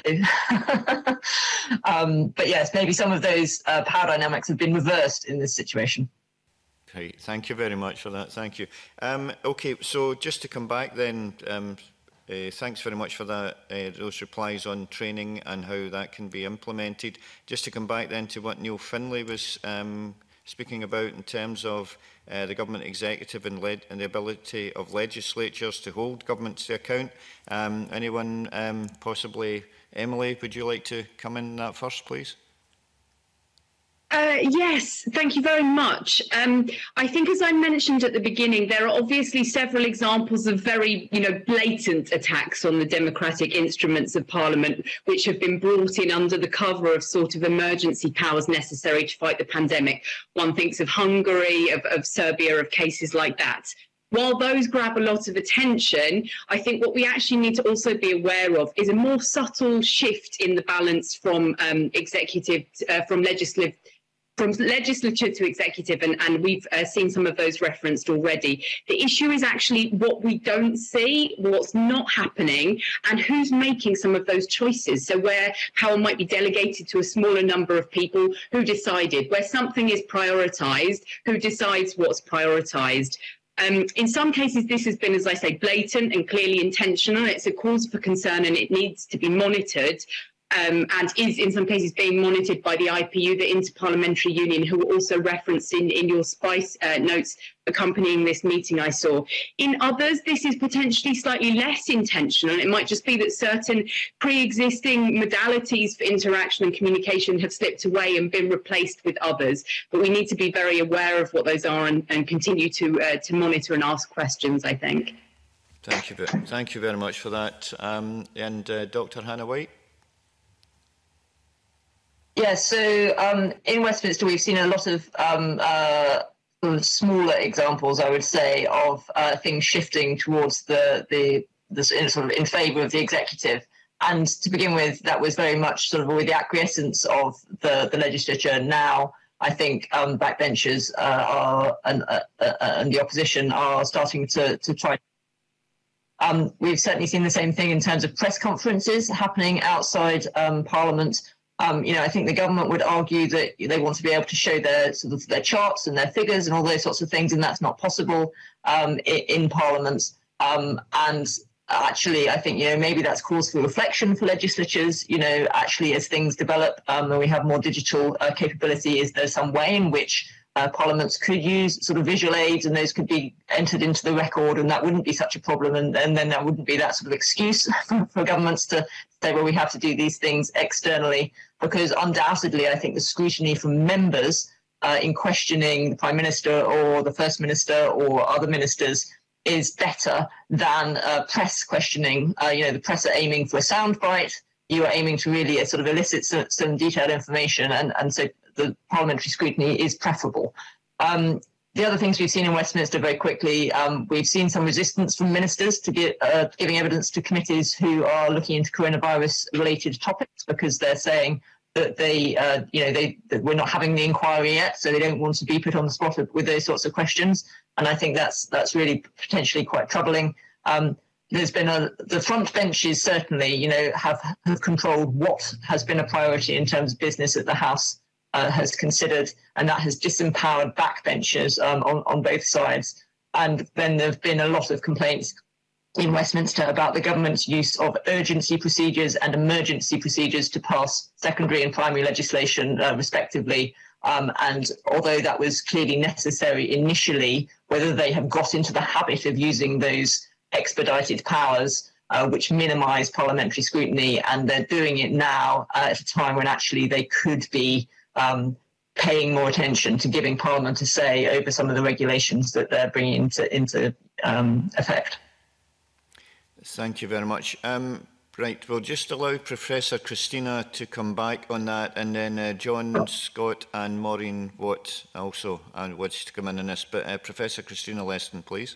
um, but yes, maybe some of those uh, power dynamics have been reversed in this situation. Okay, thank you very much for that. Thank you. Um, okay, so just to come back then, um, uh, thanks very much for that, uh, those replies on training and how that can be implemented. Just to come back then to what Neil Finlay was um, speaking about in terms of uh, the government executive and, led and the ability of legislatures to hold governments to account. Um, anyone, um, possibly Emily, would you like to come in that first, please? Uh, yes, thank you very much. Um, I think, as I mentioned at the beginning, there are obviously several examples of very, you know, blatant attacks on the democratic instruments of Parliament, which have been brought in under the cover of sort of emergency powers necessary to fight the pandemic. One thinks of Hungary, of, of Serbia, of cases like that. While those grab a lot of attention, I think what we actually need to also be aware of is a more subtle shift in the balance from um, executive, uh, from legislative, from legislature to executive, and, and we've uh, seen some of those referenced already. The issue is actually what we don't see, what's not happening, and who's making some of those choices. So where power might be delegated to a smaller number of people, who decided, where something is prioritised, who decides what's prioritised. Um, in some cases, this has been, as I say, blatant and clearly intentional. It's a cause for concern and it needs to be monitored. um, and is in some cases being monitored by the I P U, the Interparliamentary Union, who were also referenced in, in your SPICE uh, notes accompanying this meeting I saw. In others, this is potentially slightly less intentional. It might just be that certain pre-existing modalities for interaction and communication have slipped away and been replaced with others. But we need to be very aware of what those are and, and continue to, uh, to monitor and ask questions, I think. Thank you, thank you very much for that. Um, and uh, Doctor Hannah White? Yeah, so um, in Westminster, we've seen a lot of um, uh, sort of smaller examples, I would say, of uh, things shifting towards the the, the sort of in favour of the executive. And to begin with, that was very much sort of with the acquiescence of the, the legislature. Now, I think um, backbenchers uh, are and, uh, uh, and the opposition are starting to to try. Um, we've certainly seen the same thing in terms of press conferences happening outside um, Parliament. Um, you know, I think the government would argue that they want to be able to show their sort of their charts and their figures and all those sorts of things, and that's not possible um, in, in Parliament. Um, and actually, I think, you know, maybe that's cause for reflection for legislatures. You know, actually, as things develop um, and we have more digital uh, capability, is there some way in which Uh, parliaments could use sort of visual aids, and those could be entered into the record, and that wouldn't be such a problem, and, and then that wouldn't be that sort of excuse for, for governments to say, well, we have to do these things externally, because undoubtedly I think the scrutiny from members uh, in questioning the Prime Minister or the First Minister or other ministers is better than uh, press questioning. Uh, you know, the press are aiming for a soundbite, you are aiming to really uh, sort of elicit some, some detailed information, and, and so the parliamentary scrutiny is preferable. Um, the other things we've seen in Westminster very quickly, um, we've seen some resistance from ministers to get, uh, giving evidence to committees who are looking into coronavirus-related topics, because they're saying that they, uh, you know, they that we're not having the inquiry yet, so they don't want to be put on the spot with those sorts of questions. And I think that's that's really potentially quite troubling. Um, There's been a, the front benches certainly, you know, have, have controlled what has been a priority in terms of business that the House uh, has considered, and that has disempowered backbenchers um, on, on both sides. And then there have been a lot of complaints in Westminster about the government's use of urgency procedures and emergency procedures to pass secondary and primary legislation, uh, respectively. Um, and although that was clearly necessary initially, whether they have got into the habit of using those expedited powers, uh, which minimise parliamentary scrutiny, and they're doing it now uh, at a time when actually they could be um, paying more attention to giving Parliament a say over some of the regulations that they're bringing into, into um, effect. Thank you very much. Um, right, we'll just allow Professor Christina to come back on that, and then uh, John Scott and Maureen Watt also and wants to come in on this. But uh, Professor Christina Leston, please.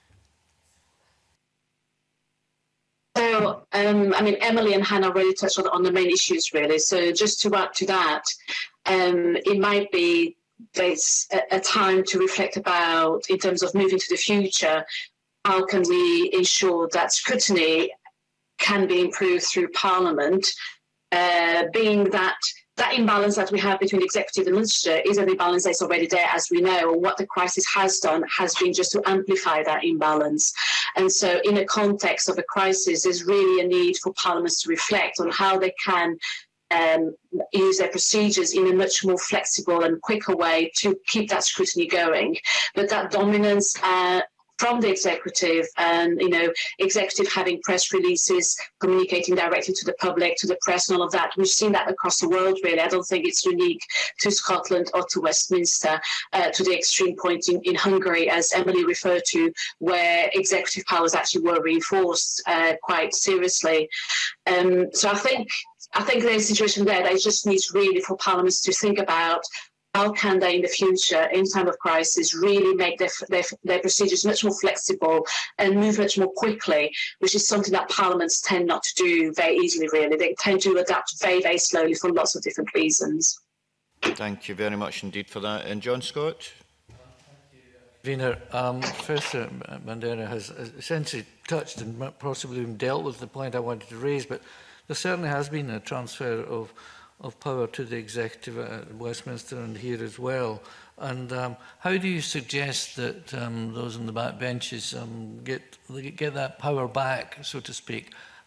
So, um, I mean, Emily and Hannah really touched on, on the main issues, really. So just to add to that, um, it might be there's a, a time to reflect about, in terms of moving to the future, how can we ensure that scrutiny can be improved through Parliament, uh, being that that imbalance that we have between executive and legislature is an imbalance that's already there, as we know. What the crisis has done has been just to amplify that imbalance. And so in a context of a crisis, there's really a need for parliaments to reflect on how they can um, use their procedures in a much more flexible and quicker way to keep that scrutiny going. But that dominance uh, from the executive, and you know, executive having press releases, communicating directly to the public, to the press, and all of that. We've seen that across the world, really. I don't think it's unique to Scotland or to Westminster, uh, to the extreme point in, in Hungary, as Emily referred to, where executive powers actually were reinforced uh, quite seriously. Um, so I think I think there's a situation there that it just needs really for parliaments to think about how can they in the future, in time of crisis, really make their, their, their procedures much more flexible and move much more quickly, which is something that parliaments tend not to do very easily, really. They tend to adapt very, very slowly for lots of different reasons. Thank you very much indeed for that. And John Scott? Convener, um, Professor Bandera has essentially touched and possibly even dealt with the point I wanted to raise, but there certainly has been a transfer of of power to the executive at Westminster and here as well. And um, how do you suggest that um, those on the back benches um, get get that power back, so to speak?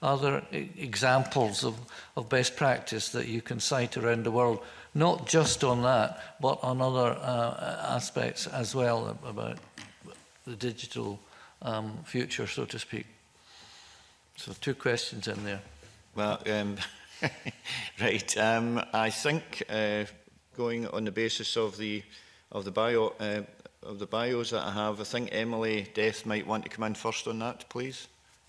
are there e examples of, of best practice that you can cite around the world, not just on that, but on other uh, aspects as well about the digital um, future, so to speak? So two questions in there. Well, um, right. Um, I think uh, going on the basis of the of the bio uh, of the bios that I have, I think Emily Death might want to come in first on that, please.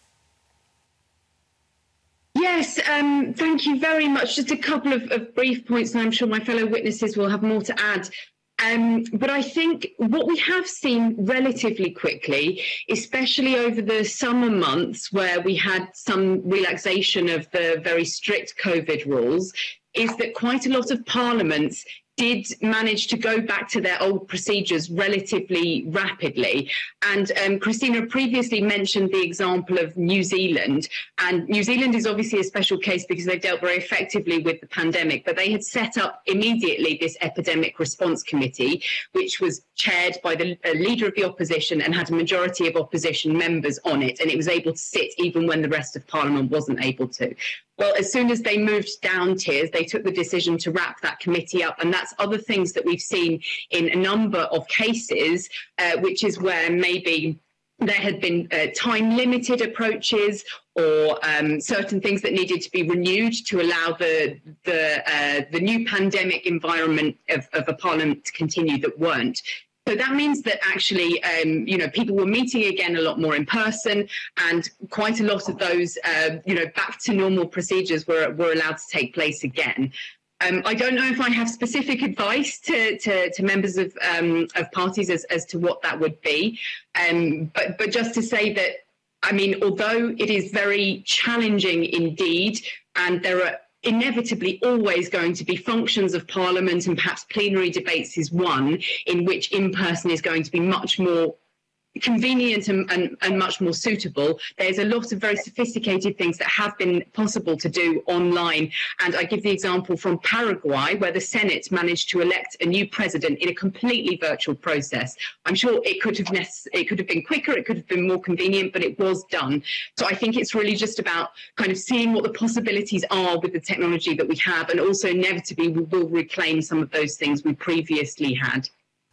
Yes, um, thank you very much. Just a couple of, of brief points, and I'm sure my fellow witnesses will have more to add. Um, but I think what we have seen relatively quickly, especially over the summer months where we had some relaxation of the very strict COVID rules, is that quite a lot of parliaments did manage to go back to their old procedures relatively rapidly. And um, Christina previously mentioned the example of New Zealand. And New Zealand is obviously a special case because they've dealt very effectively with the pandemic, but they had set up immediately this epidemic response committee, which was chaired by the uh, leader of the opposition and had a majority of opposition members on it. And it was able to sit even when the rest of Parliament wasn't able to. Well, as soon as they moved down tiers, they took the decision to wrap that committee up. And that's other things that we've seen in a number of cases, uh, which is where maybe there had been uh, time-limited approaches or um, certain things that needed to be renewed to allow the the, uh, the new pandemic environment of, of a parliament to continue that weren't. So that means that actually, um, you know, people were meeting again a lot more in person, and quite a lot of those, uh, you know, back to normal procedures were, were allowed to take place again. Um, I don't know if I have specific advice to, to, to members of, um, of parties as, as to what that would be, um, but, but just to say that, I mean, although it is very challenging indeed, and there are inevitably always going to be functions of Parliament, and perhaps plenary debates is one, in which in-person is going to be much more convenient and, and, and much more suitable. There's a lot of very sophisticated things that have been possible to do online. And I give the example from Paraguay, where the Senate managed to elect a new president in a completely virtual process. I'm sure it could have it could have been quicker, it could have been more convenient, but it was done. So I think it's really just about kind of seeing what the possibilities are with the technology that we have, and also inevitably we will reclaim some of those things we previously had.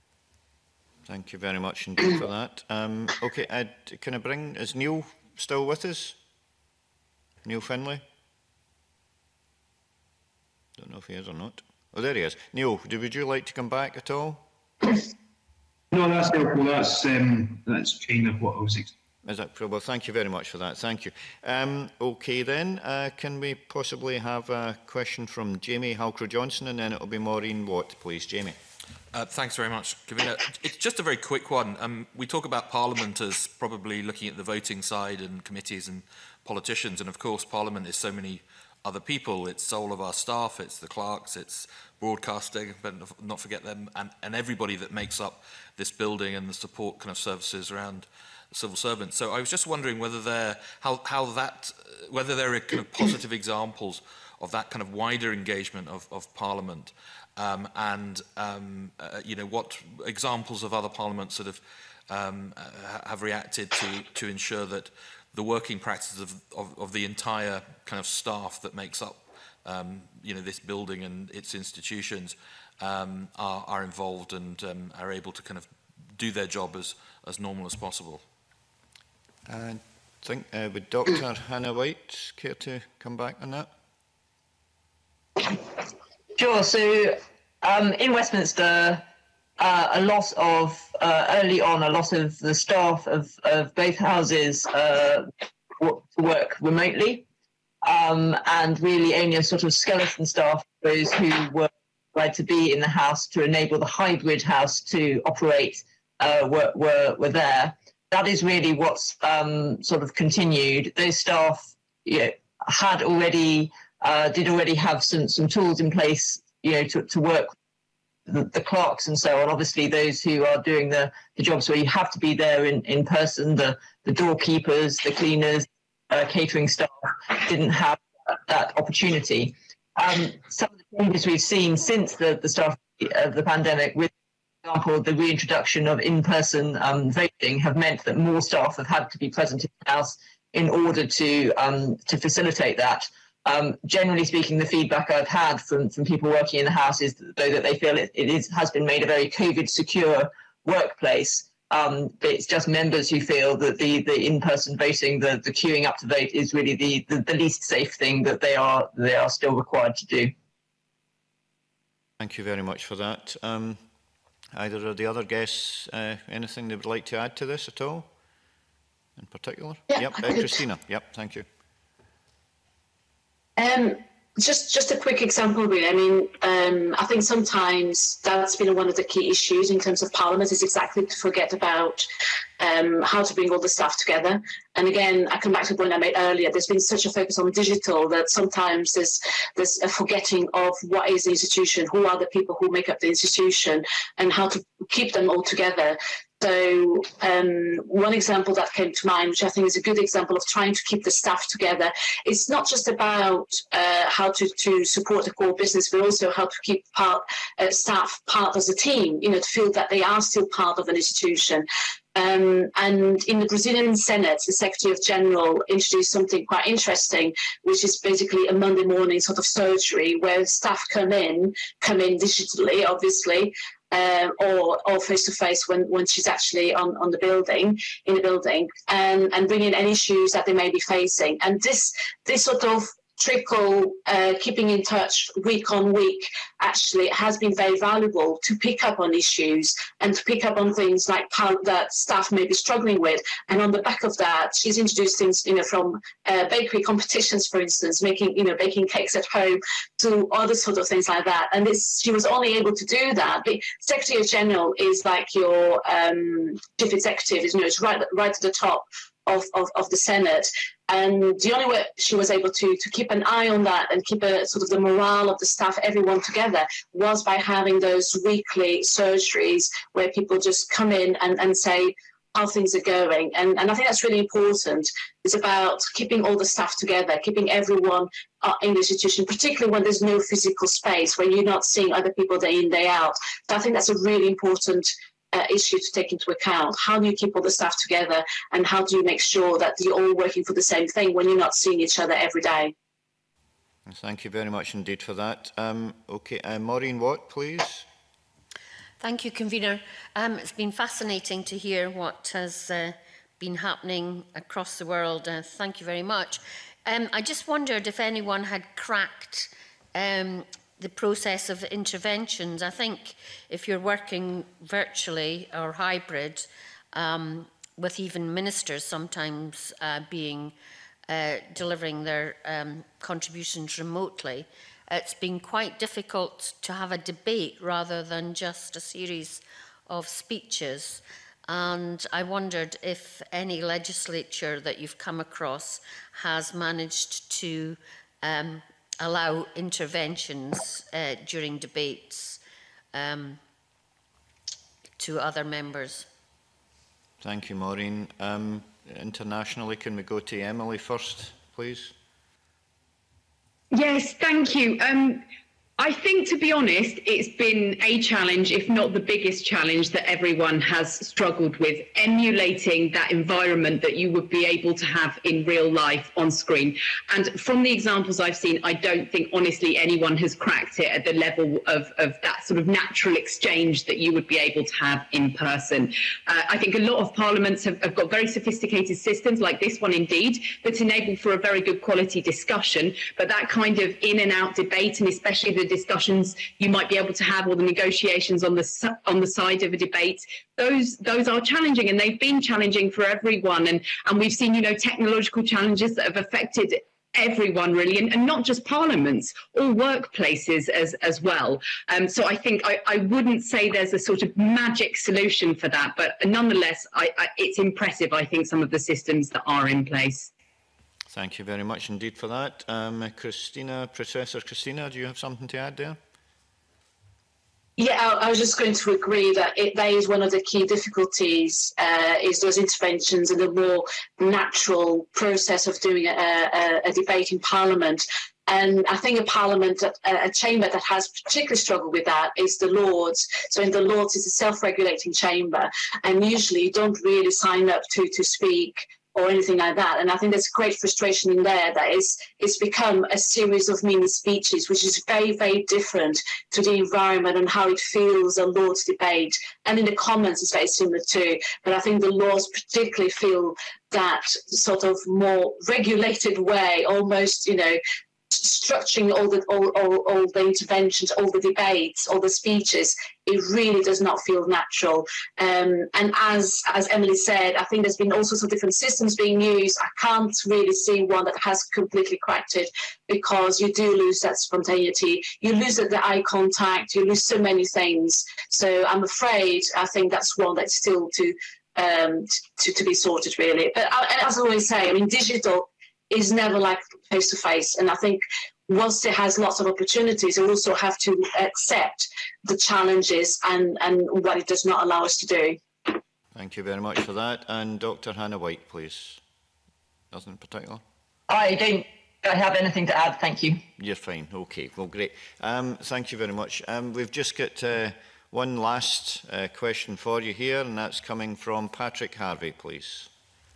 Thank you very much indeed for that. Um, okay, I'd, can I bring, is Neil still with us? Neil Finlay? Don't know if he is or not. Oh, there he is. Neil, would you like to come back at all? No, that's helpful. That's, um, that's kind of what I was expecting. Is that, well, thank you very much for that. Thank you. Um, okay then, uh, can we possibly have a question from Jamie Halcrow-Johnson, and then it will be Maureen Watt, please. Jamie. Uh, thanks very much, Kavina. It's just a very quick one. Um, we talk about Parliament as probably looking at the voting side and committees and politicians, and of course Parliament is so many other people. It's all of our staff, it's the clerks, it's broadcasting, but not forget them, and, and everybody that makes up this building and the support kind of services around civil servants. So I was just wondering whether there, how, how that, whether there are kind of positive examples of that kind of wider engagement of, of Parliament. Um, and um, uh, you know, what examples of other parliaments that have um, uh, have reacted to to ensure that the working practices of, of, of the entire kind of staff that makes up um, you know, this building and its institutions um, are, are involved and um, are able to kind of do their job as as normal as possible. I think uh, would Doctor Hannah White care to come back on that? Sure. So um, in Westminster, uh, a lot of, uh, early on, a lot of the staff of, of both houses uh, work remotely, um, and really only a sort of skeleton staff, those who were required to be in the house to enable the hybrid house to operate, uh, were, were, were there. That is really what's um, sort of continued. Those staff, you know, had already Uh, did already have some some tools in place, you know, to, to work the, the clerks and so on. Obviously, those who are doing the, the jobs where you have to be there in, in person, the, the doorkeepers, the cleaners, uh, catering staff, didn't have that opportunity. Um, some of the changes we've seen since the, the start of the pandemic, with, for example, the reintroduction of in-person um, voting, have meant that more staff have had to be present in the house in order to um, to facilitate that. Um, generally speaking, the feedback I've had from, from people working in the House is that, though, that they feel it, it is, has been made a very COVID secure workplace. Um, but it's just members who feel that the, the in-person voting, the, the queuing up to vote is really the, the, the least safe thing that they are they are still required to do. Thank you very much for that. Um, either of the other guests, uh, anything they would like to add to this at all, in particular? Yeah, yep, uh, Christina. Yep, thank you. Um, just just a quick example, really. I mean, um, I think sometimes that's been one of the key issues in terms of Parliament, is exactly to forget about um, how to bring all the staff together. And again, I come back to the point I made earlier. There's been such a focus on digital that sometimes there's there's a forgetting of what is the institution, who are the people who make up the institution, and how to keep them all together. So um, one example that came to mind, which I think is a good example of trying to keep the staff together, it's not just about uh, how to, to support the core business, but also how to keep part, uh, staff part as a team, you know, to feel that they are still part of an institution. Um, and in the Brazilian Senate, the Secretary of General introduced something quite interesting, which is basically a Monday morning sort of surgery where staff come in, come in digitally, obviously, Uh, or or face to face when when she's actually on on the building in the building and and bring in any issues that they may be facing. And this this sort of trickle, uh, keeping in touch week on week, actually has been very valuable to pick up on issues and to pick up on things like how that staff may be struggling with. And on the back of that, she's introduced things, you know, from uh, bakery competitions, for instance, making, you know, baking cakes at home, to other sort of things like that. And this, she was only able to do that. The Secretary General is like your um, chief executive, is, you know, it's right, right at the top of, of, of the Senate. And the only way she was able to, to keep an eye on that and keep a sort of the morale of the staff, everyone together, was by having those weekly surgeries where people just come in and, and say how things are going. And, and I think that's really important. It's about keeping all the staff together, keeping everyone uh, in the institution, particularly when there's no physical space, when you're not seeing other people day in, day out. So I think that's a really important Uh, issue to take into account. How do you keep all the staff together, and how do you make sure that you're all working for the same thing when you're not seeing each other every day? Thank you very much indeed for that. Um, okay, uh, Maureen Watt, please. Thank you, Convener. Um, it's been fascinating to hear what has uh, been happening across the world. Uh, thank you very much. Um, I just wondered if anyone had cracked um, the process of interventions. I think if you're working virtually or hybrid, um, with even ministers sometimes uh, being uh, delivering their um, contributions remotely, it's been quite difficult to have a debate rather than just a series of speeches. And I wondered if any legislature that you've come across has managed to um, allow interventions uh, during debates um, to other members. Thank you, Maureen. Um, internationally, can we go to Emily first, please? Yes, thank you. Um, I think, to be honest, it's been a challenge, if not the biggest challenge, that everyone has struggled with, emulating that environment that you would be able to have in real life on screen. And from the examples I've seen, I don't think, honestly, anyone has cracked it at the level of, of that sort of natural exchange that you would be able to have in person. Uh, I think a lot of parliaments have, have got very sophisticated systems, like this one indeed, that enable for a very good quality discussion. But that kind of in and out debate, and especially the discussions you might be able to have, or the negotiations on the on the side of a debate, those those are challenging, and they've been challenging for everyone. And and we've seen, you know, technological challenges that have affected everyone really, and, and not just parliaments, all workplaces as as well. Um, so I think I, I wouldn't say there's a sort of magic solution for that, but nonetheless, I, I, it's impressive, I think, some of the systems that are in place. Thank you very much indeed for that. Um, Christina, Professor Christina, do you have something to add there? Yeah, I, I was just going to agree that it, that is one of the key difficulties, uh, is those interventions and the more natural process of doing a, a, a debate in Parliament. And I think a Parliament, a, a chamber that has particularly struggled with that is the Lords. So in the Lords, it's a self-regulating chamber, and usually you don't really sign up to, to speak or anything like that. And I think there's great frustration in there that it's, it's become a series of mini speeches, which is very, very different to the environment and how it feels a Lord's debate. And in the Commons, it's very similar too. But I think the Lords particularly feel that sort of more regulated way, almost, you know, structuring all the all, all, all the interventions, all the debates, all the speeches, it really does not feel natural. Um, and as as Emily said, I think there's been all sorts of different systems being used. I can't really see one that has completely cracked it, because you do lose that spontaneity, you lose the eye contact, you lose so many things. So I'm afraid I think that's one that's still to um, to, to be sorted, really. But as I always say, I mean, digital is never like face-to-face. And I think whilst it has lots of opportunities, we also have to accept the challenges and, and what it does not allow us to do. Thank you very much for that. And Doctor Hannah White, please. Nothing in particular? I don't I have anything to add, thank you. You're fine, okay, well great. Um, thank you very much. Um, we've just got uh, one last uh, question for you here, and that's coming from Patrick Harvey, please.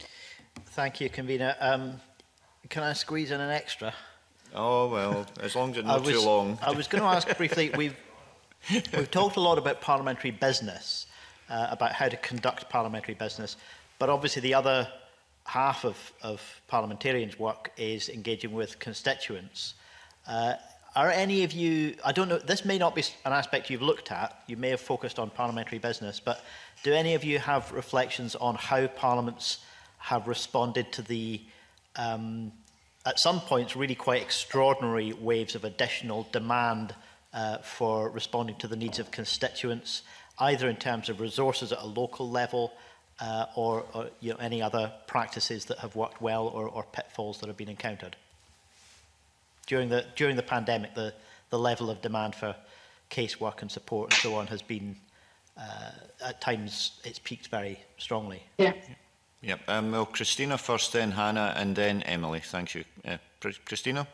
Thank you, Convener. Um, Can I squeeze in an extra? Oh, well, as long as it's not was, too long. I was going to ask briefly, we've, we've talked a lot about parliamentary business, uh, about how to conduct parliamentary business, but obviously the other half of, of parliamentarians' work is engaging with constituents. Uh, are any of you, I don't know, this may not be an aspect you've looked at, you may have focused on parliamentary business, but do any of you have reflections on how parliaments have responded to the Um, at some points, really quite extraordinary waves of additional demand uh, for responding to the needs of constituents, either in terms of resources at a local level uh, or, or you know, any other practices that have worked well, or, or pitfalls that have been encountered. During the, during the pandemic, the, the level of demand for casework and support and so on has been, uh, at times, it's peaked very strongly. Yeah. Yep. Um, well, Christina first, then Hannah, and then Emily. Thank you. Uh, Christina?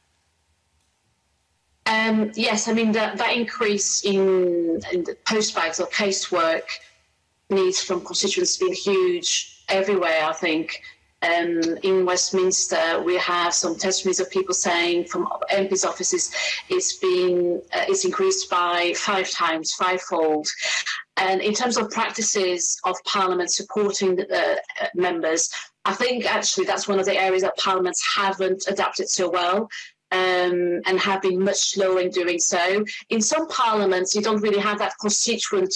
Um, yes, I mean, that, that increase in, in the postbags or casework needs from constituents has been huge everywhere, I think. Um, in Westminster, we have some testimonies of people saying from M Ps' offices it's been uh, it's increased by five times, fivefold. And in terms of practices of Parliament supporting the uh, members, I think actually that's one of the areas that Parliaments haven't adapted so well, um, and have been much slower in doing so. In some Parliaments, you don't really have that constituent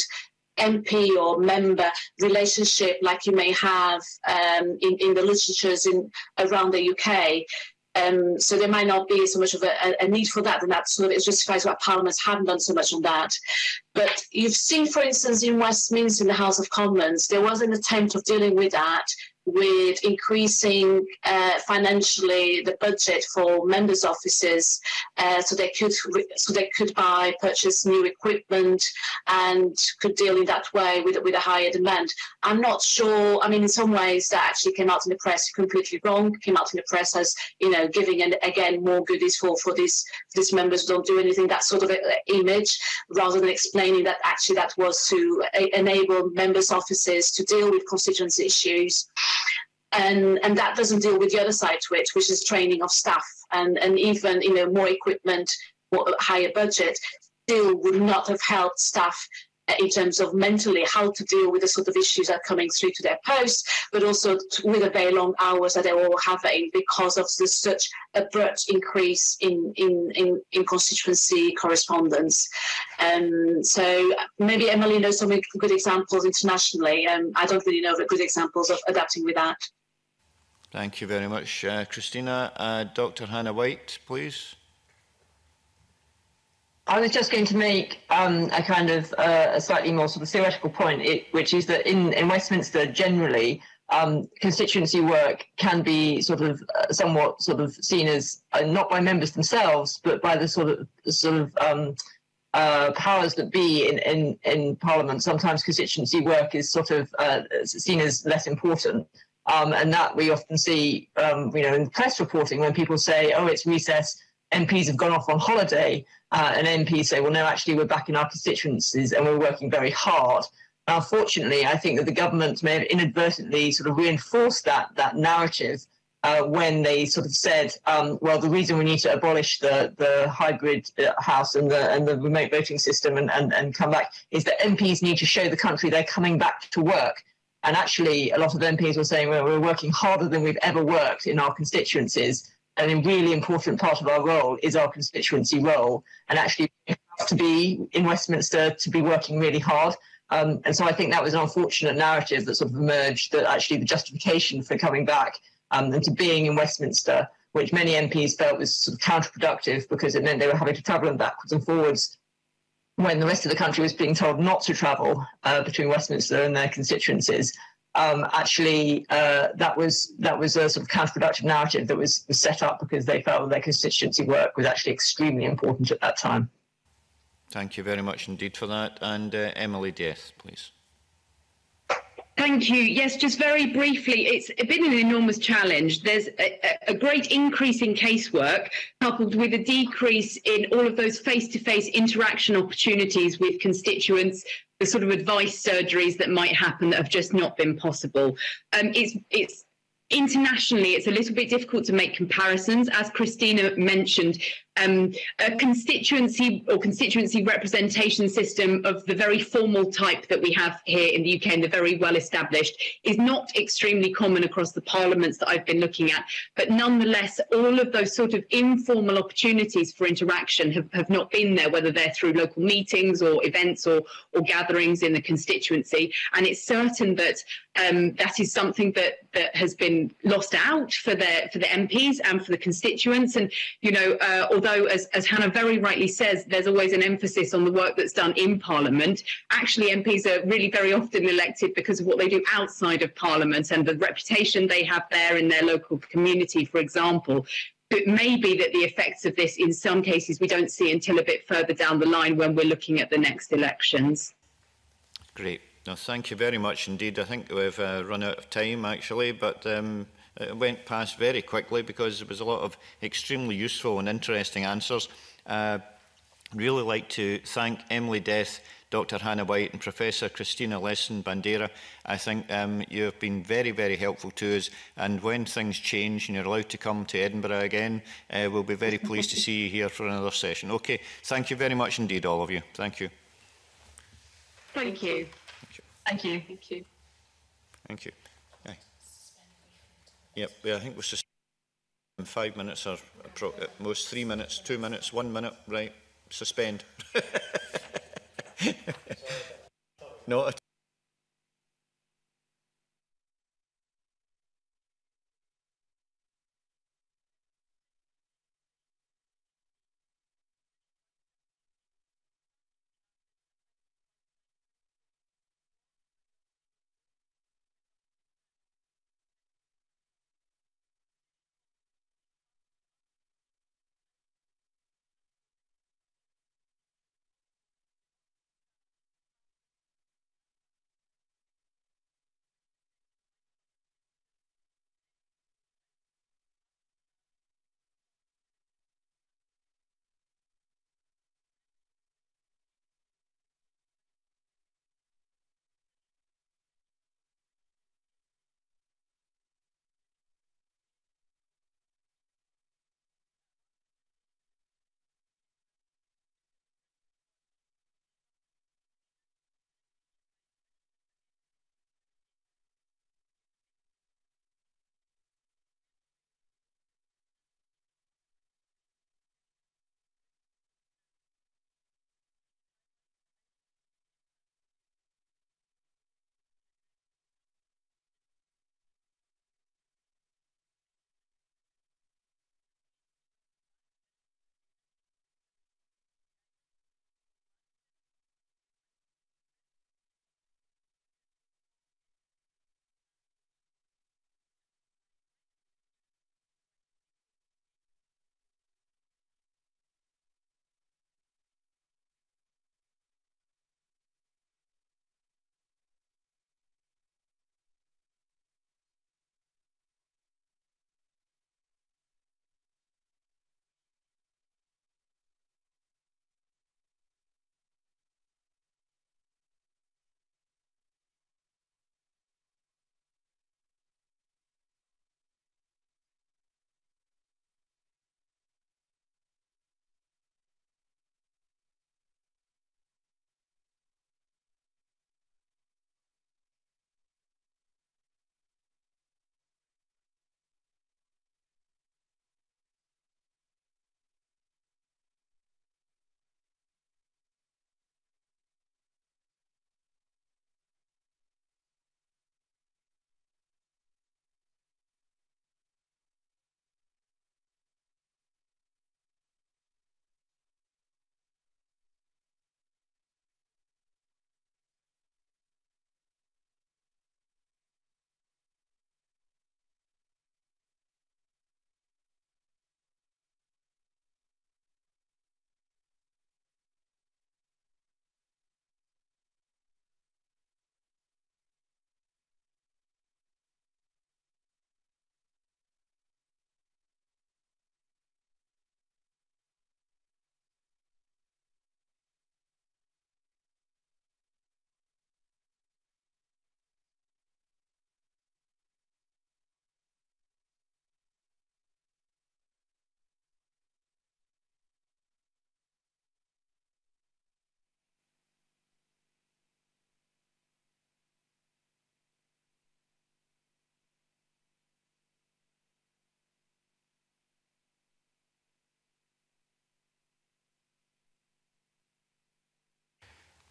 M P or member relationship like you may have um, in, in the literatures in around the U K. Um, so there might not be so much of a, a need for that, and that sort of it justifies why Parliaments haven't done so much on that. But you've seen, for instance, in Westminster, in the House of Commons, there was an attempt of dealing with that, with increasing uh, financially the budget for members' offices, uh, so they could so they could buy, purchase new equipment, and could deal in that way with with a higher demand. I'm not sure. I mean, in some ways, that actually came out in the press completely wrong. Came out in the press as, you know, giving an, again more goodies for for these these members who don't do anything. That sort of image, rather than explaining that actually that was to enable members' offices to deal with constituency issues. And, and that doesn't deal with the other side to it, which is training of staff, and, and even, you know, more equipment, more, higher budget, still would not have helped staff in terms of mentally how to deal with the sort of issues that are coming through to their posts, but also to, with the very long hours that they're all having because of the such abrupt increase in, in, in, in constituency correspondence. Um, so maybe Emily knows some good examples internationally. Um, I don't really know the good examples of adapting with that. Thank you very much, uh, Christina. Uh, Doctor Hannah White, please. I was just going to make um, a kind of uh, a slightly more sort of theoretical point, it, which is that in, in Westminster generally, um, constituency work can be sort of uh, somewhat sort of seen as uh, not by members themselves, but by the sort of sort of um, uh, powers that be in, in, in Parliament. Sometimes constituency work is sort of uh, seen as less important. Um, and that we often see, um, you know, in press reporting when people say, oh, it's recess, M Ps have gone off on holiday, uh, and M Ps say, well, no, actually, we're back in our constituencies and we're working very hard. Unfortunately, I think that the government may have inadvertently sort of reinforced that that narrative uh, when they sort of said, um, well, the reason we need to abolish the the hybrid uh, house and the and the remote voting system and, and, and come back is that M Ps need to show the country they're coming back to work. And actually, a lot of M Ps were saying, well, we're working harder than we've ever worked in our constituencies. And a really important part of our role is our constituency role. And actually, we have to be in Westminster to be working really hard. Um, and so I think that was an unfortunate narrative that sort of emerged, that actually the justification for coming back um, and to being in Westminster, which many M Ps felt was sort of counterproductive because it meant they were having to travel backwards and forwards when the rest of the country was being told not to travel uh, between Westminster and their constituencies. Um, actually, uh, that was that was a sort of counterproductive narrative that was, was set up because they felt that their constituency work was actually extremely important at that time. Thank you very much indeed for that. And uh, Emily Death, please. Thank you. Yes, just very briefly, it's been an enormous challenge. There's a, a great increase in casework coupled with a decrease in all of those face-to-face interaction opportunities with constituents, the sort of advice surgeries that might happen that have just not been possible. Um, it's, it's internationally, it's a little bit difficult to make comparisons. As Christina mentioned, um, a constituency or constituency representation system of the very formal type that we have here in the U K and the very well established is not extremely common across the parliaments that I've been looking at. But nonetheless, all of those sort of informal opportunities for interaction have, have not been there, whether they're through local meetings or events or, or gatherings in the constituency. And it's certain that um, that is something that, that has been lost out for the, for the M Ps and for the constituents. And, you know, uh, although as, as Hannah very rightly says, there's always an emphasis on the work that's done in Parliament, actually M Ps are really very often elected because of what they do outside of Parliament and the reputation they have there in their local community, for example. It may be that the effects of this, in some cases, we don't see until a bit further down the line when we're looking at the next elections. Great. No, thank you very much indeed. I think we've uh, run out of time, actually, but um, it went past very quickly because there was a lot of extremely useful and interesting answers. Uh, really like to thank Emily Death, Doctor Hannah White and Professor Christina Lesson-Bandera. I think um, you have been very, very helpful to us, and when things change and you're allowed to come to Edinburgh again, uh, we'll be very pleased to see you here for another session. Okay, thank you very much indeed, all of you. Thank you. Thank you. Thank you. Thank you. Thank you. Aye. Yep, yeah, I think we're suspended in five minutes or at most three minutes, two minutes, one minute, right? Suspend. No.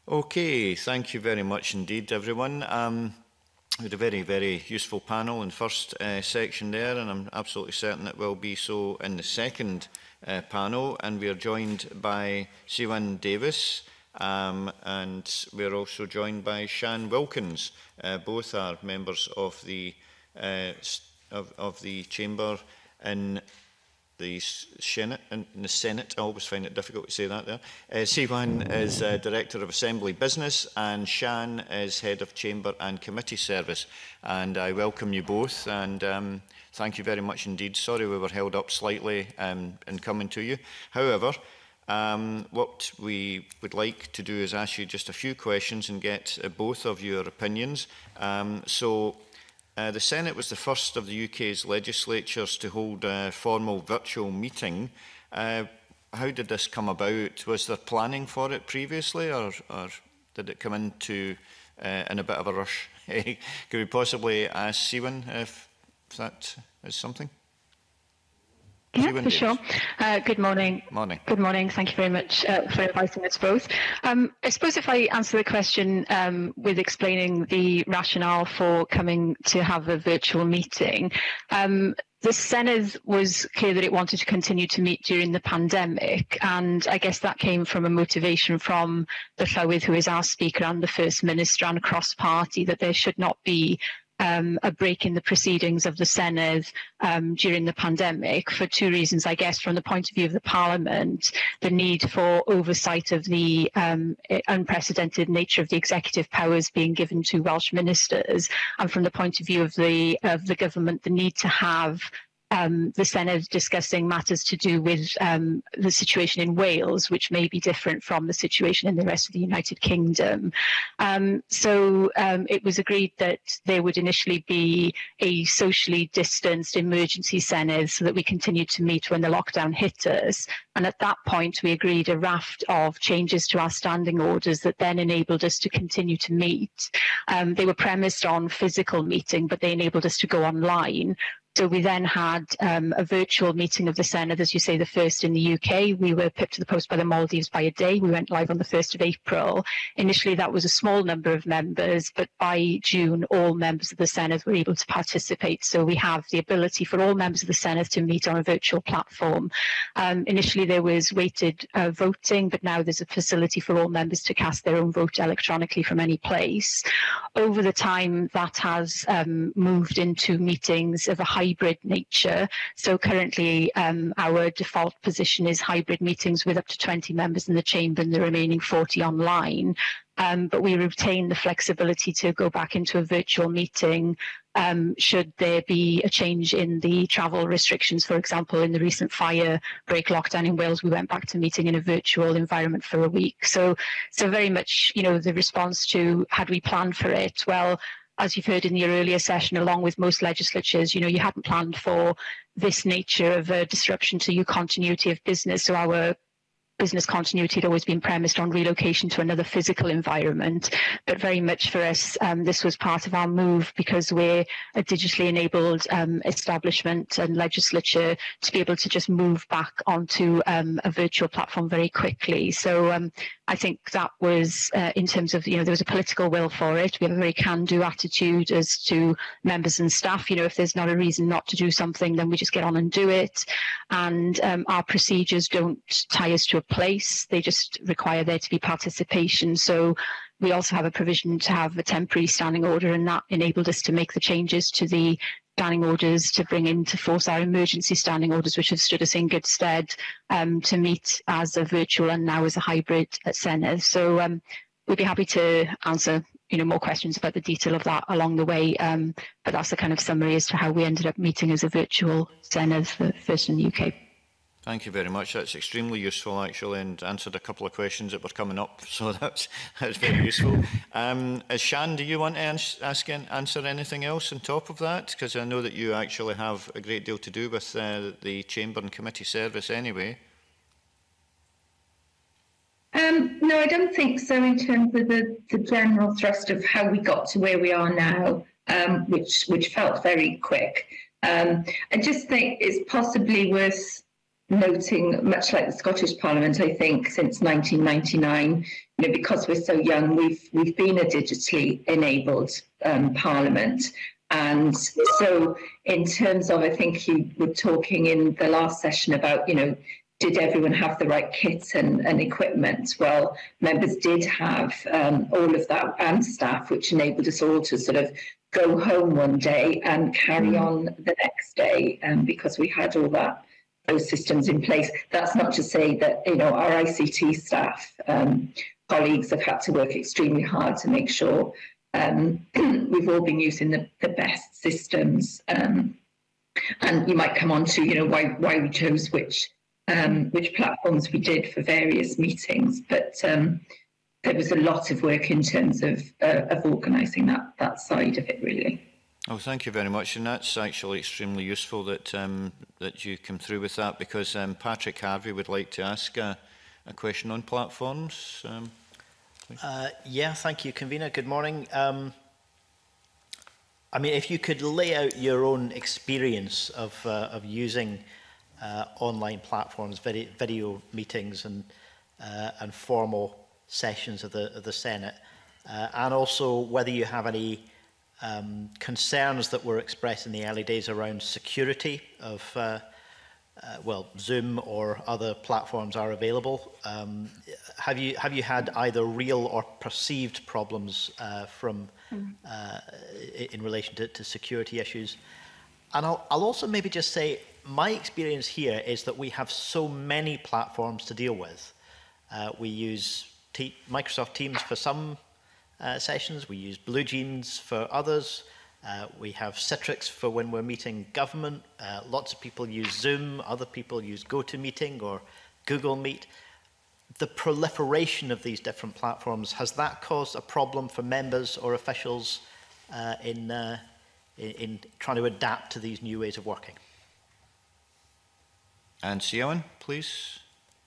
Okay, thank you very much indeed, everyone. Um, we had a very, very useful panel in the first uh, section there, and I'm absolutely certain it will be so in the second uh, panel. And we are joined by Siwan Davis, um, and we're also joined by Shan Wilkins. Uh, both are members of the uh, of, of the Chamber in the Senate, in the Senate. I always find it difficult to say that there. Uh, Siwan is uh, Director of Assembly Business, and Shan is Head of Chamber and Committee Service. And I welcome you both, and um, thank you very much indeed. Sorry we were held up slightly um, in coming to you. However, um, what we would like to do is ask you just a few questions and get uh, both of your opinions. Um, so. Uh, the Senate was the first of the U K's legislatures to hold a formal virtual meeting. Uh, how did this come about? Was there planning for it previously, or, or did it come into uh, in a bit of a rush? Could we possibly ask Siwan if, if that is something? Yeah, for sure. Uh, good morning. Morning. Good morning. Thank you very much uh, for inviting us both. Um, I suppose if I answer the question um, with explaining the rationale for coming to have a virtual meeting, um, the Senedd was clear that it wanted to continue to meet during the pandemic, and I guess that came from a motivation from the Llywydd, who is our Speaker, and the First Minister, and cross-party, that there should not be Um, a break in the proceedings of the Senedd um, during the pandemic, for two reasons. I guess from the point of view of the Parliament, the need for oversight of the um, unprecedented nature of the executive powers being given to Welsh ministers, and from the point of view of the of the government, the need to have Um, the Senedd discussing matters to do with um, the situation in Wales, which may be different from the situation in the rest of the United Kingdom. Um, so um, it was agreed that there would initially be a socially distanced emergency Senedd so that we continued to meet when the lockdown hit us. And at that point, we agreed a raft of changes to our standing orders that then enabled us to continue to meet. Um, they were premised on physical meeting, but they enabled us to go online. So we then had um, a virtual meeting of the Senedd, as you say, the first in the U K. We were pipped to the post by the Maldives by a day. We went live on the first of April. Initially, that was a small number of members, but by June, all members of the Senedd were able to participate. So we have the ability for all members of the Senedd to meet on a virtual platform. Um, initially, there was weighted uh, voting, but now there's a facility for all members to cast their own vote electronically from any place. Over the time, that has um, moved into meetings of a high hybrid nature. So currently um, our default position is hybrid meetings with up to twenty members in the chamber and the remaining forty online. Um, but we retain the flexibility to go back into a virtual meeting um, should there be a change in the travel restrictions. For example, in the recent fire break lockdown in Wales, we went back to meeting in a virtual environment for a week. So, so very much, you know, the response to had we planned for it? Well, as you've heard in your earlier session, along with most legislatures, you know, you hadn't planned for this nature of a disruption to your continuity of business. So our business continuity had always been premised on relocation to another physical environment. But very much for us, um, this was part of our move because we're a digitally enabled um, establishment and legislature to be able to just move back onto um, a virtual platform very quickly. So um, I think that was, uh, in terms of, you know, there was a political will for it. We have a very can-do attitude as to members and staff. You know, if there's not a reason not to do something, then we just get on and do it. And um, our procedures don't tie us to a place. They just require there to be participation. So we also have a provision to have a temporary standing order, and that enabled us to make the changes to the standing orders to bring into force our emergency standing orders, which have stood us in good stead um, to meet as a virtual and now as a hybrid at Senedd. So um, we'd be happy to answer, you know, more questions about the detail of that along the way. Um, but that's the kind of summary as to how we ended up meeting as a virtual Senedd, the first in the U K. Thank you very much. That's extremely useful, actually, and answered a couple of questions that were coming up. So that's that's very useful. Um, Shan, do you want to ans ask and answer anything else on top of that? Because I know that you actually have a great deal to do with uh, the Chamber and Committee service anyway. Um, no, I don't think so in terms of the, the general thrust of how we got to where we are now, um, which, which felt very quick. Um, I just think it's possibly worth noting, much like the Scottish Parliament, I think since nineteen ninety-nine, you know, because we're so young, we've we've been a digitally enabled um, Parliament. And so in terms of, I think you were talking in the last session about, you know, did everyone have the right kit and, and equipment? Well, members did have um, all of that and staff, which enabled us all to sort of go home one day and carry on the next day, um, because we had all that, those systems in place. That's not to say that, you know, our I C T staff, um, colleagues have had to work extremely hard to make sure Um, we've all been using the, the best systems, um, and you might come on to, you know, why why we chose which um, which platforms we did for various meetings. But um, there was a lot of work in terms of uh, of organising that that side of it, really. Oh, thank you very much, and that's actually extremely useful that um, that you come through with that, because um, Patrick Harvey would like to ask a, a question on platforms. Um, Uh, yeah, thank you, Convener. Good morning. Um, I mean, if you could lay out your own experience of, uh, of using uh, online platforms, video, video meetings and, uh, and formal sessions of the, of the Senate, uh, and also whether you have any um, concerns that were expressed in the early days around security of uh, Uh, well, Zoom or other platforms are available. Um, have you have you had either real or perceived problems uh, from uh, in relation to, to security issues? And I'll, I'll also maybe just say my experience here is that we have so many platforms to deal with. Uh, we use T Microsoft Teams for some uh, sessions. We use BlueJeans for others. Uh, we have Citrix for when we're meeting government. Uh, lots of people use Zoom. Other people use GoToMeeting or Google Meet. The proliferation of these different platforms, has that caused a problem for members or officials uh, in, uh, in, in trying to adapt to these new ways of working? And Siowen, please.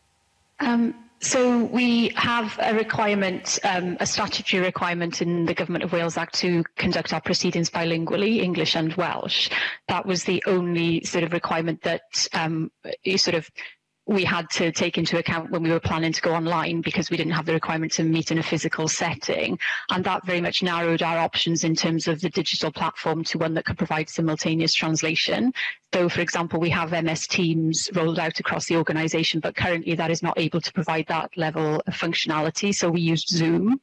Um, so we have a requirement, um, a statutory requirement in the Government of Wales Act to conduct our proceedings bilingually, English and Welsh. That was the only sort of requirement that um, you sort of we had to take into account when we were planning to go online, because we didn't have the requirement to meet in a physical setting. And that very much narrowed our options in terms of the digital platform to one that could provide simultaneous translation. So, for example, we have M S Teams rolled out across the organisation, but currently that is not able to provide that level of functionality. So we used Zoom.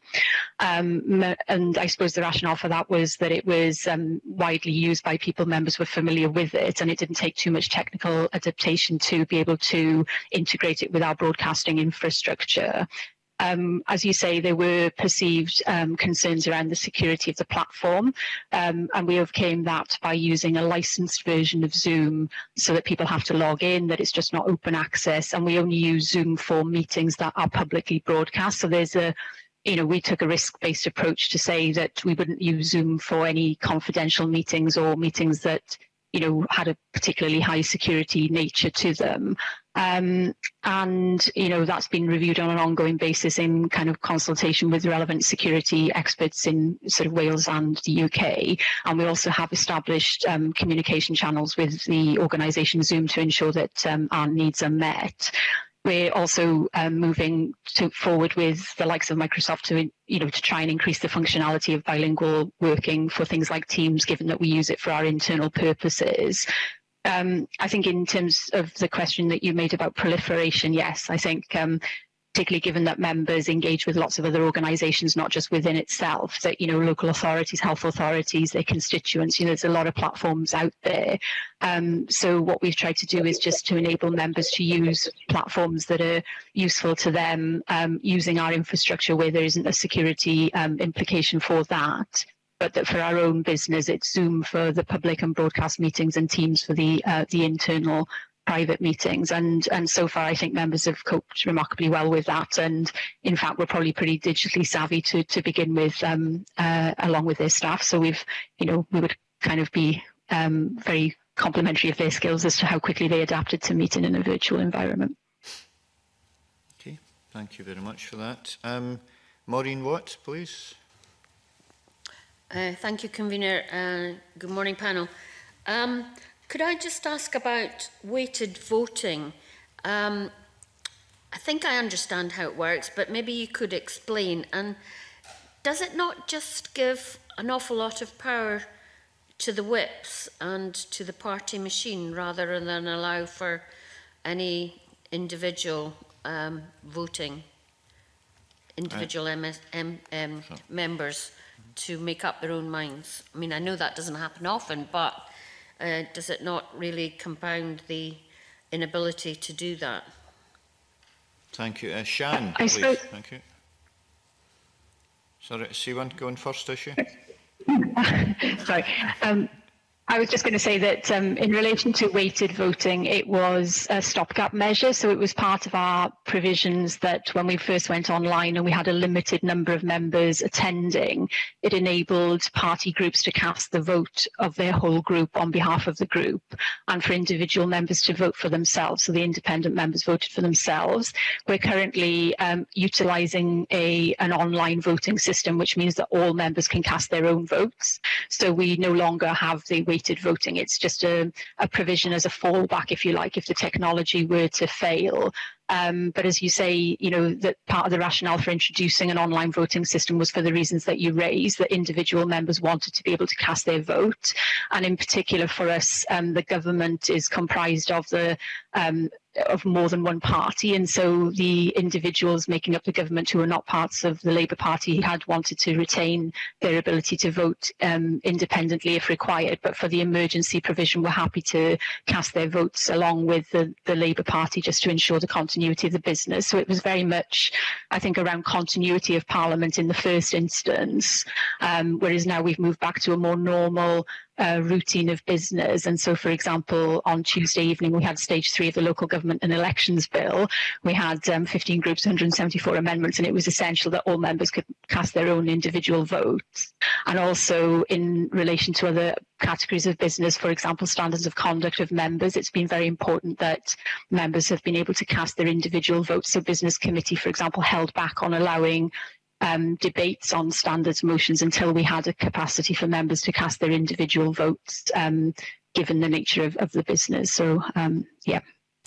Um, and I suppose the rationale for that was that it was um, widely used by people, members were familiar with it, and it didn't take too much technical adaptation to be able to integrate it with our broadcasting infrastructure. Um, as you say, there were perceived um, concerns around the security of the platform, um, and we overcame that by using a licensed version of Zoom so that people have to log in, that it's just not open access, and we only use Zoom for meetings that are publicly broadcast. So there's a You know, we took a risk-based approach to say that we wouldn't use Zoom for any confidential meetings or meetings that, you know, had a particularly high security nature to them. Um, and, you know, that's been reviewed on an ongoing basis in kind of consultation with relevant security experts in sort of Wales and the U K. And we also have established um, communication channels with the organisation Zoom to ensure that um, our needs are met. We're also um, moving to forward with the likes of Microsoft to, you know, to try and increase the functionality of bilingual working for things like Teams, given that we use it for our internal purposes. Um, I think in terms of the question that you made about proliferation, yes, I think um, particularly given that members engage with lots of other organisations, not just within itself, that, you know, local authorities, health authorities, their constituents, you know, there's a lot of platforms out there. Um, so what we've tried to do is just to enable members to use platforms that are useful to them, um, using our infrastructure where there isn't a security um, implication for that. But that for our own business, it's Zoom for the public and broadcast meetings and Teams for the uh, the internal private meetings. And and so far, I think members have coped remarkably well with that. And in fact, we're probably pretty digitally savvy to to begin with, um, uh, along with their staff. So we've, you know, we would kind of be um, very complimentary of their skills as to how quickly they adapted to meeting in a virtual environment. Okay, thank you very much for that. Um, Maureen Watt, please. Uh, thank you, Convener. Uh, good morning, panel. Um, could I just ask about weighted voting? Um, I think I understand how it works, but maybe you could explain. And does it not just give an awful lot of power to the whips and to the party machine rather than allow for any individual um, voting, individual right. M S, M, um, sure. members to make up their own minds? I mean, I know that doesn't happen often, but uh, does it not really compound the inability to do that? Thank you. Uh, Shan, I please. suppose... Thank you. Sorry, Siwan, going first, is she? Sorry. Um, I was just going to say that um, in relation to weighted voting, it was a stopgap measure. So it was part of our provisions that when we first went online and we had a limited number of members attending, it enabled party groups to cast the vote of their whole group on behalf of the group, and for individual members to vote for themselves. So the independent members voted for themselves. We're currently um, utilising a an online voting system, which means that all members can cast their own votes. So we no longer have the weighted voting. It's just a, a provision as a fallback, if you like, if the technology were to fail. Um, but as you say, you know, that part of the rationale for introducing an online voting system was for the reasons that you raised, that individual members wanted to be able to cast their vote. And in particular for us, um, the government is comprised of the um, of more than one party, and so the individuals making up the government who are not parts of the Labour Party had wanted to retain their ability to vote um, independently if required, but for the emergency provision we're happy to cast their votes along with the, the Labour Party just to ensure the continuity of the business. So it was very much, I think, around continuity of Parliament in the first instance, um, whereas now we've moved back to a more normal Uh, routine of business. And so, for example, on Tuesday evening, we had stage three of the Local Government and Elections Bill. We had um, fifteen groups, one hundred seventy-four amendments, and it was essential that all members could cast their own individual votes. And also in relation to other categories of business, for example, standards of conduct of members, it's been very important that members have been able to cast their individual votes. So Business Committee, for example, held back on allowing Um, debates on standards motions until we had a capacity for members to cast their individual votes, um, given the nature of, of the business. So, um, yeah.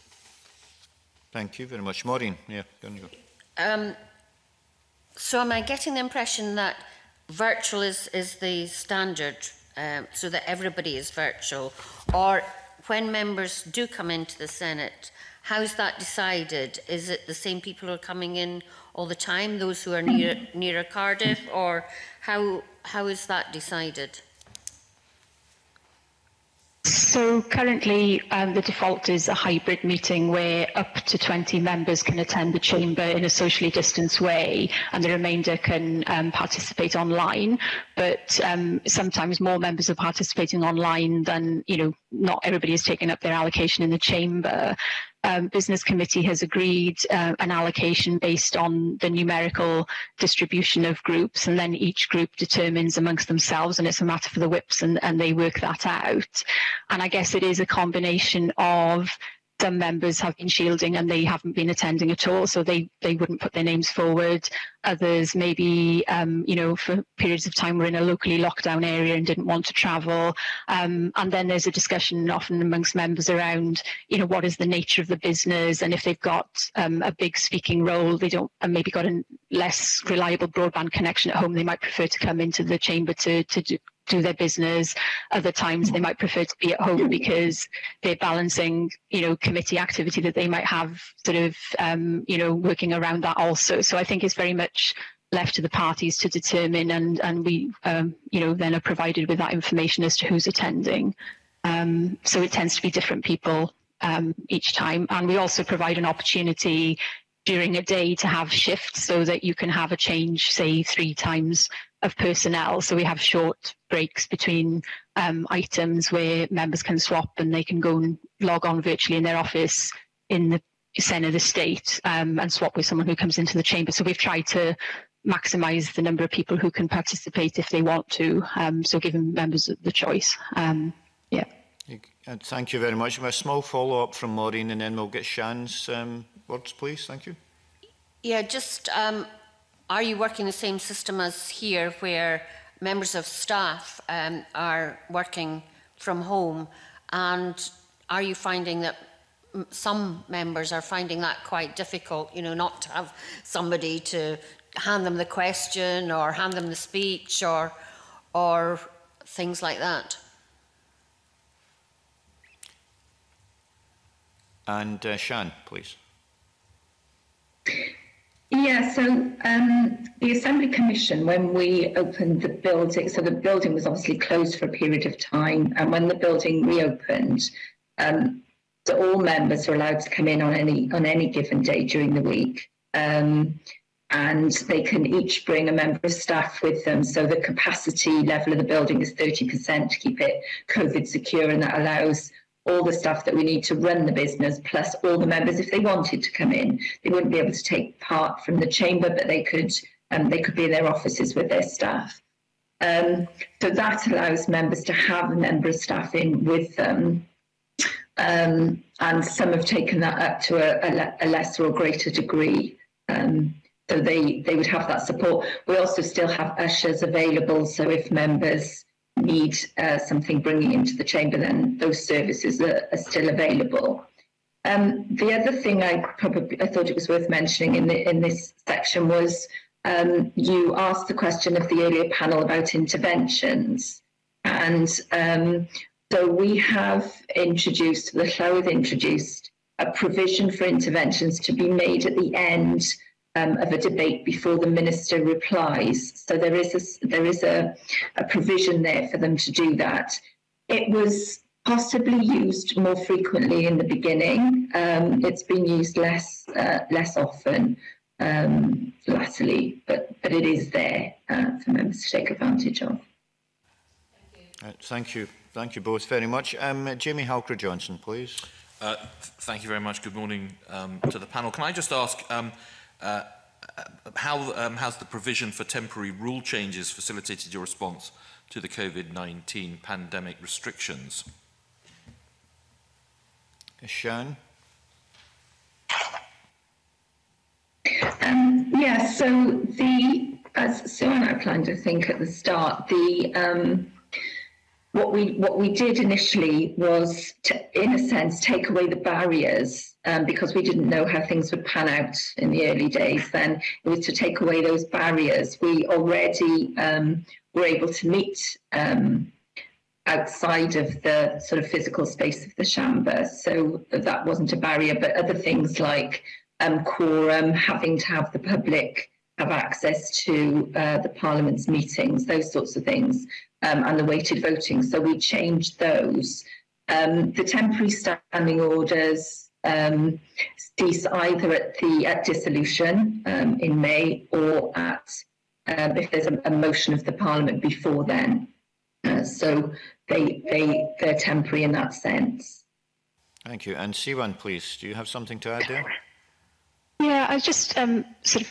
Thank you very much. Maureen, yeah, go on you go. Um, so am I getting the impression that virtual is, is the standard, um, so that everybody is virtual? Or when members do come into the Senate, how's that decided? Is it the same people who are coming in all the time, those who are near, nearer Cardiff, or how how is that decided? So currently um, the default is a hybrid meeting where up to twenty members can attend the chamber in a socially distanced way, and the remainder can um, participate online. But um, sometimes more members are participating online than, you know, not everybody is taking up their allocation in the chamber. Um, Business Committee has agreed uh, an allocation based on the numerical distribution of groups, and then each group determines amongst themselves, and it's a matter for the whips, and, and they work that out. And I guess it is a combination of some members have been shielding and they haven't been attending at all, so they they wouldn't put their names forward. Others maybe, um, you know, for periods of time were in a locally locked down area and didn't want to travel. Um, and then there's a discussion often amongst members around, you know, what is the nature of the business, and if they've got um, a big speaking role, they don't, and maybe got a less reliable broadband connection at home, they might prefer to come into the chamber to to do. do their business. Other times they might prefer to be at home because they're balancing, you know, committee activity that they might have, sort of, um, you know, working around that also. So I think it's very much left to the parties to determine, and and we, um, you know, then are provided with that information as to who's attending. Um, so it tends to be different people um, each time, and we also provide an opportunity during a day to have shifts so that you can have a change, say, three times of personnel. So we have short breaks between um, items where members can swap and they can go and log on virtually in their office in the centre of the state um, and swap with someone who comes into the chamber. So we've tried to maximise the number of people who can participate if they want to, um, so giving members the choice. Um, yeah. Thank you very much. A small follow-up from Maureen, and then we'll get Shan's um, words, please. Thank you. Yeah, just... Um, Are you working the same system as here, where members of staff um, are working from home? And are you finding that some members are finding that quite difficult, you know, not to have somebody to hand them the question or hand them the speech or, or things like that. And uh, Shan, please. Yeah, so um, the Assembly Commission, when we opened the building, so the building was obviously closed for a period of time, and when the building reopened, um, so all members are allowed to come in on any on any given day during the week, um, and they can each bring a member of staff with them. So the capacity level of the building is thirty percent to keep it COVID secure, and that allows all the staff that we need to run the business, plus all the members, if they wanted to come in. They wouldn't be able to take part from the chamber, but they could um, they could be in their offices with their staff. Um, so that allows members to have a member of staff in with them. Um, and some have taken that up to a, a, a lesser or greater degree. Um, so they, they would have that support. We also still have ushers available, so if members need uh, something bringing into the chamber, then those services are, are still available. Um, the other thing I probably I thought it was worth mentioning in the, in this section was um, you asked the question of the earlier panel about interventions, and um, so we have introduced, the Llywydd introduced a provision for interventions to be made at the end Um, of a debate before the minister replies. So there is a, there is a, a provision there for them to do that. It was possibly used more frequently in the beginning. Um, it's been used less uh, less often um, latterly, but but it is there uh, for members to take advantage of. Uh, thank you, thank you both very much. Um, Jamie Halker-Johnson, please. Uh, th thank you very much. Good morning um, to the panel. Can I just ask? Um, Uh, how um, has the provision for temporary rule changes facilitated your response to the COVID nineteen pandemic restrictions? Shan? Um, yeah, so the, as Suan outlined, I think at the start, the um, what we what we did initially was to, in a sense, take away the barriers. Um, because we didn't know how things would pan out in the early days, then it was to take away those barriers. We already um, were able to meet um, outside of the sort of physical space of the chamber, so that wasn't a barrier, but other things like um, quorum, having to have the public have access to uh, the Parliament's meetings, those sorts of things, um, and the weighted voting. So we changed those. Um, the temporary standing orders Um, cease either at the at dissolution um, in May or at um, if there's a, a motion of the Parliament before then. Uh, so they they they're temporary in that sense. Thank you. And Siwan, please, do you have something to add there? Yeah, I was just um, sort of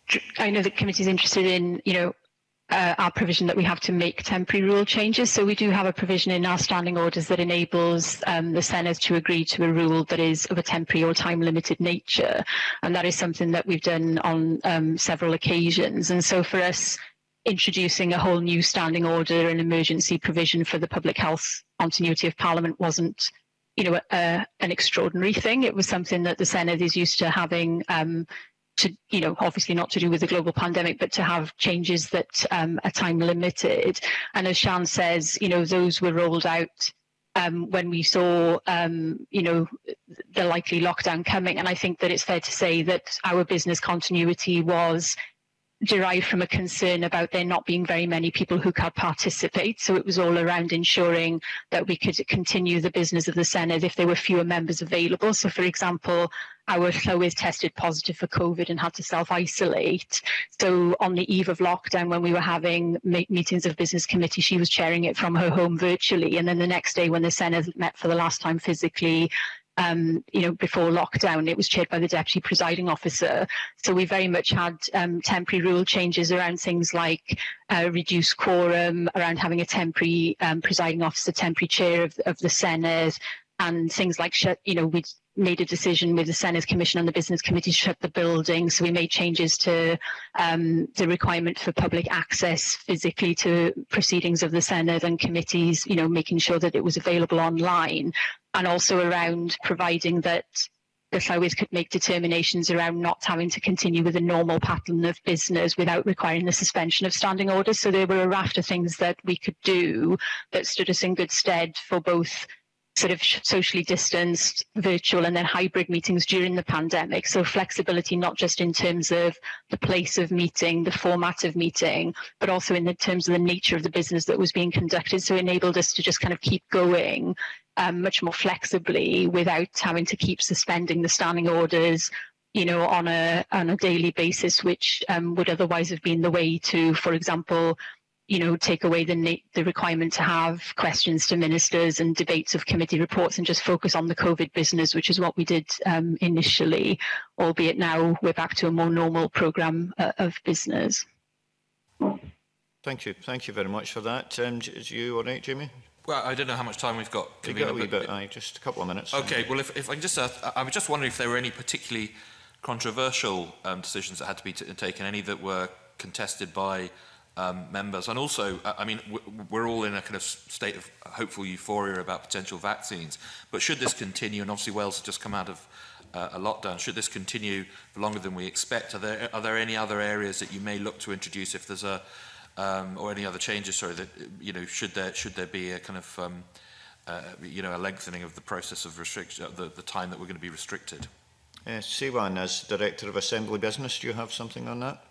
I know the committee is interested in you know. Uh, our provision that we have to make temporary rule changes. So we do have a provision in our standing orders that enables um, the Senedd to agree to a rule that is of a temporary or time-limited nature. And that is something that we've done on um, several occasions. And so for us, introducing a whole new standing order and emergency provision for the public health continuity of Parliament wasn't you know, a, an extraordinary thing. It was something that the Senedd is used to having um, to, you know, obviously not to do with the global pandemic, but to have changes that um, are time limited. And as Shan says, you know, those were rolled out um, when we saw, um, you know, the likely lockdown coming. And I think that it's fair to say that our business continuity was derived from a concern about there not being very many people who could participate. So it was all around ensuring that we could continue the business of the Senedd if there were fewer members available. So, for example, our Llywydd tested positive for COVID and had to self-isolate. So on the eve of lockdown, when we were having meetings of business committee, she was chairing it from her home virtually. And then the next day when the Senedd met for the last time physically, Um, you know, before lockdown, it was chaired by the deputy presiding officer. So we very much had um, temporary rule changes around things like uh, reduced quorum, around having a temporary um, presiding officer, temporary chair of, of the Senedd, and things like shut, you know, we made a decision with the Senate Commission and the Business Committee to shut the building. So we made changes to um, the requirement for public access physically to proceedings of the Senate and committees, you know, making sure that it was available online, and also around providing that the Llywydd could make determinations around not having to continue with a normal pattern of business without requiring the suspension of standing orders. So there were a raft of things that we could do that stood us in good stead for both sort of socially distanced, virtual and then hybrid meetings during the pandemic. So flexibility, not just in terms of the place of meeting, the format of meeting, but also in the terms of the nature of the business that was being conducted. So it enabled us to just kind of keep going um, much more flexibly without having to keep suspending the standing orders, you know, on a on a daily basis, which um, would otherwise have been the way to, for example, you know, take away the the requirement to have questions to ministers and debates of committee reports and just focus on the COVID business, which is what we did um, initially, albeit now we're back to a more normal programme uh, of business. Thank you. Thank you very much for that. Um, is you all right, Jamie? Well, I don't know how much time we've got. We've got a wee bit, aye, just a couple of minutes. Okay, well, if, if I can just ask, I was just wondering if there were any particularly controversial um, decisions that had to be t taken, any that were contested by um, members. And also, uh, I mean, we're all in a kind of state of hopeful euphoria about potential vaccines. But should this continue, and obviously Wales has just come out of uh, a lockdown, should this continue for longer than we expect, are there, are there any other areas that you may look to introduce if there's a, um, or any other changes, sorry, that, you know, should there, should there be a kind of, um, uh, you know, a lengthening of the process of restriction, the, the time that we're going to be restricted? Uh, Siwan, as Director of Assembly Business, do you have something on that?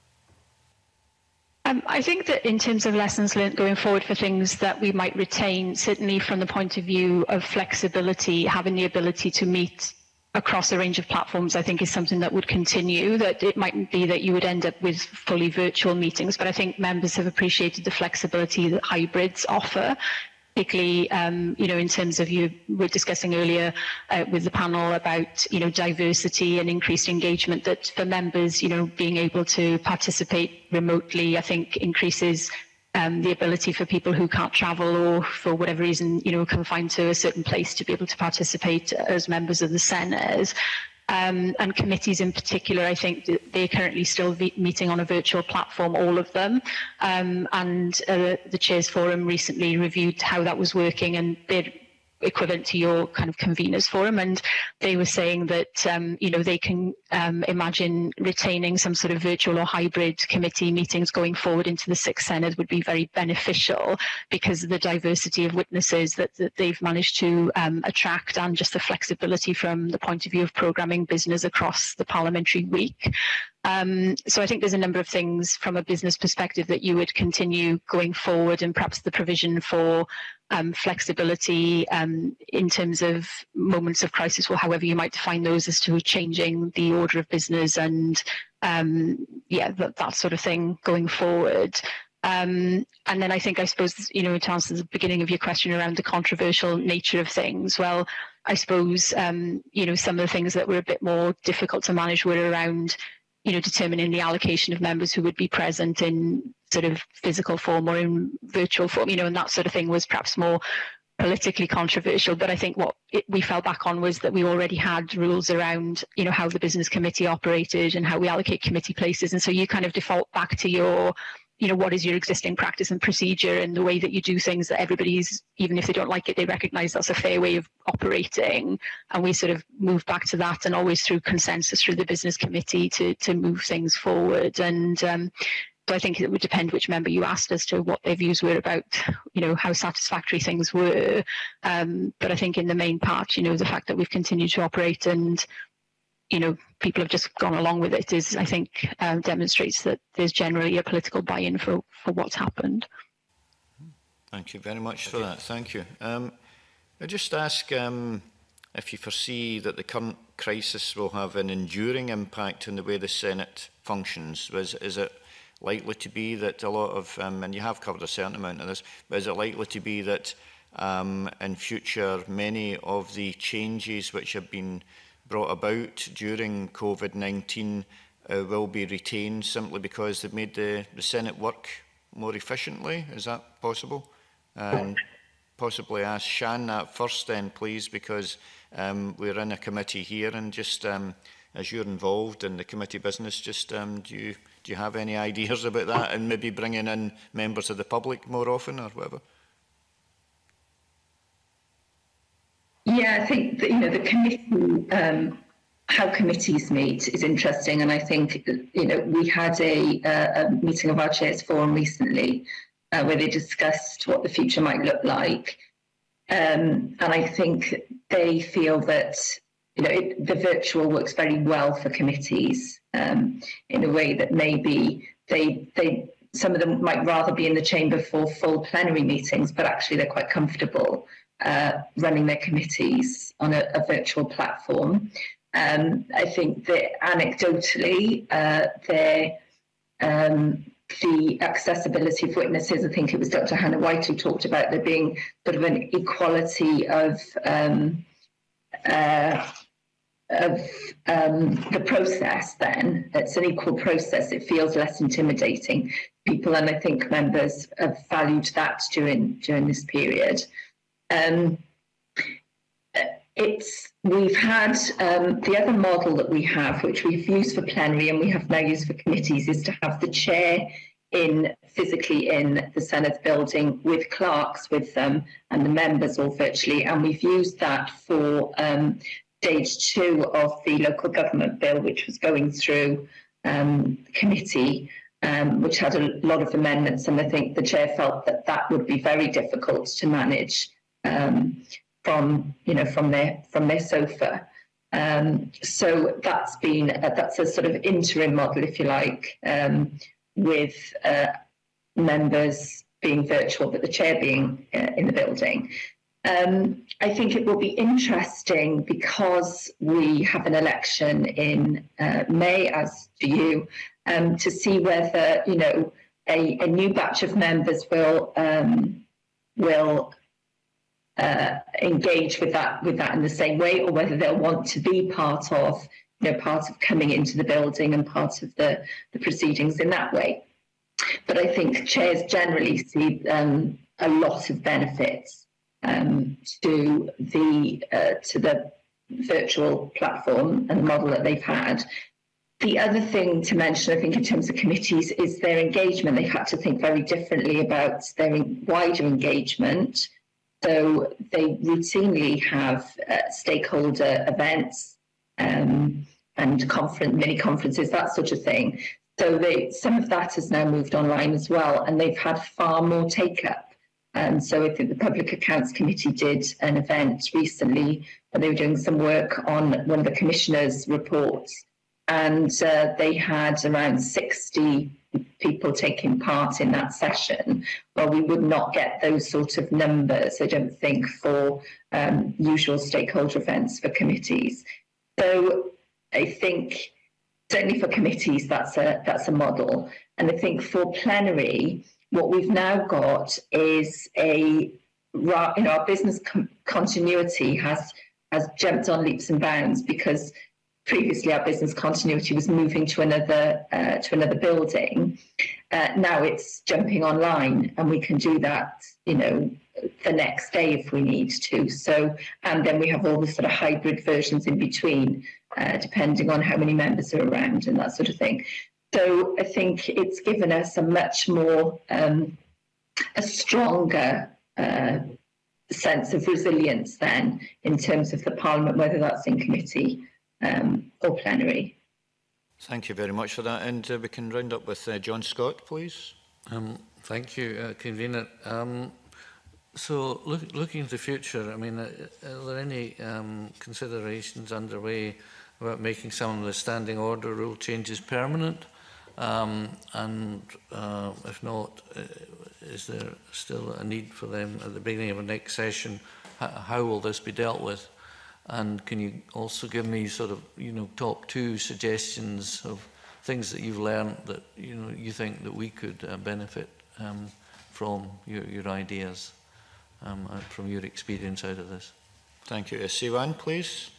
Um, I think that in terms of lessons learned going forward for things that we might retain, certainly from the point of view of flexibility, having the ability to meet across a range of platforms, I think is something that would continue. That it mightn't be that you would end up with fully virtual meetings, but I think members have appreciated the flexibility that hybrids offer. Particularly, um, you know, in terms of, you were discussing earlier uh, with the panel about, you know, diversity and increased engagement, that for members, you know, being able to participate remotely, I think increases um, the ability for people who can't travel or for whatever reason, you know, confined to a certain place to be able to participate as members of the Senedd. Um, and committees in particular, I think that they're currently still meeting on a virtual platform, all of them. Um, and uh, the Chairs Forum recently reviewed how that was working, and they're equivalent to your kind of conveners forum, and they were saying that um, you know, they can um, imagine retaining some sort of virtual or hybrid committee meetings going forward into the sixth Senedd would be very beneficial, because of the diversity of witnesses that, that they've managed to um, attract, and just the flexibility from the point of view of programming business across the parliamentary week. Um, so I think there's a number of things from a business perspective that you would continue going forward, and perhaps the provision for um, flexibility um, in terms of moments of crisis, or however you might define those, as to changing the order of business and um, yeah, that, that sort of thing going forward. Um, and then I think, I suppose, you know, to answer the beginning of your question around the controversial nature of things, well, I suppose, um, you know, some of the things that were a bit more difficult to manage were around, you know, determining the allocation of members who would be present in sort of physical form or in virtual form, you know, and that sort of thing was perhaps more politically controversial. But I think what it, we fell back on was that we already had rules around, you know, how the business committee operated and how we allocate committee places. And so you kind of default back to your, you know, what is your existing practice and procedure, and the way that you do things, that everybody's, even if they don't like it, they recognise that's a fair way of operating. And we sort of move back to that, and always through consensus through the business committee to to move things forward. And um, so I think it would depend which member you asked as to what their views were about, you know, how satisfactory things were. Um, but I think in the main part, you know, the fact that we've continued to operate and, you know, people have just gone along with it is, I think, uh, demonstrates that there's generally a political buy-in for, for what's happened. Thank you very much for that. Thank you. Um, I just ask um, if you foresee that the current crisis will have an enduring impact on the way the Senate functions. Is, is it likely to be that a lot of, um, and you have covered a certain amount of this, but is it likely to be that um, in future many of the changes which have been brought about during COVID nineteen uh, will be retained simply because they've made the, the Senate work more efficiently? Is that possible? And possibly ask Shan that first then, please, because um, we're in a committee here, and just um, as you're involved in the committee business, just um, do you do you have any ideas about that, and maybe bringing in members of the public more often or whatever? Yeah, I think that, you know, the committee, um, how committees meet is interesting, and I think, you know, we had a, a, a meeting of our chairs forum recently uh, where they discussed what the future might look like, um, and I think they feel that, you know, it, the virtual works very well for committees um, in a way that maybe they they some of them might rather be in the chamber for full plenary meetings, but actually they're quite comfortable Uh, running their committees on a, a virtual platform. Um, I think that anecdotally, uh, um, the accessibility of witnesses, I think it was Doctor Hannah White who talked about there being sort of an equality of um, uh, of um, the process then. It's an equal process. It feels less intimidating people, and I think members have valued that during during this period. Um, it's we've had um, the other model that we have, which we've used for plenary and we have now used for committees, is to have the chair in physically in the Senate building with clerks with them and the members all virtually, and we've used that for um, stage two of the local government bill, which was going through um, committee. Um, which had a lot of amendments, and I think the chair felt that that would be very difficult to manage um, from, you know, from their from their sofa. Um, so that's been a, that's a sort of interim model, if you like, um, with uh, members being virtual, but the chair being uh, in the building. Um, I think it will be interesting because we have an election in uh, May, as do you, um, to see whether, you know, a, a new batch of members will um, will uh, engage with that with that in the same way, or whether they'll want to be part of, you know, part of coming into the building and part of the, the proceedings in that way. But I think chairs generally see um, a lot of benefits Um, to the uh, to the virtual platform and the model that they've had. The other thing to mention, I think, in terms of committees is their engagement. They've had to think very differently about their wider engagement. So they routinely have uh, stakeholder events um, and conference, mini conferences, that sort of thing. So they, some of that has now moved online as well, and they've had far more take-up. Um, so I think the Public Accounts Committee did an event recently where they were doing some work on one of the commissioners' reports, and uh, they had around sixty people taking part in that session. Well, we would not get those sort of numbers, I don't think, for um, usual stakeholder events for committees. So I think certainly for committees, that's a that's a model, and I think for plenary, what we've now got is a, you know, our business continuity has has jumped on leaps and bounds, because previously our business continuity was moving to another uh, to another building. Uh, now it's jumping online, and we can do that, you know, the next day if we need to. So, and then we have all the sort of hybrid versions in between, uh, depending on how many members are around and that sort of thing. So I think it's given us a much more, um, a stronger uh, sense of resilience then in terms of the Parliament, whether that's in committee um, or plenary. Thank you very much for that. And uh, we can round up with uh, John Scott, please. Um, thank you, uh, Convener. Um, so look, looking to the future, I mean, uh, are there any um, considerations underway about making some of the standing order rule changes permanent? Um, and uh, if not, uh, is there still a need for them at the beginning of the next session? H how will this be dealt with? And can you also give me sort of, you know, top two suggestions of things that you've learned that, you know, you think that we could uh, benefit um, from your, your ideas, um, uh, from your experience out of this? Thank you. Uh, Siwan, please.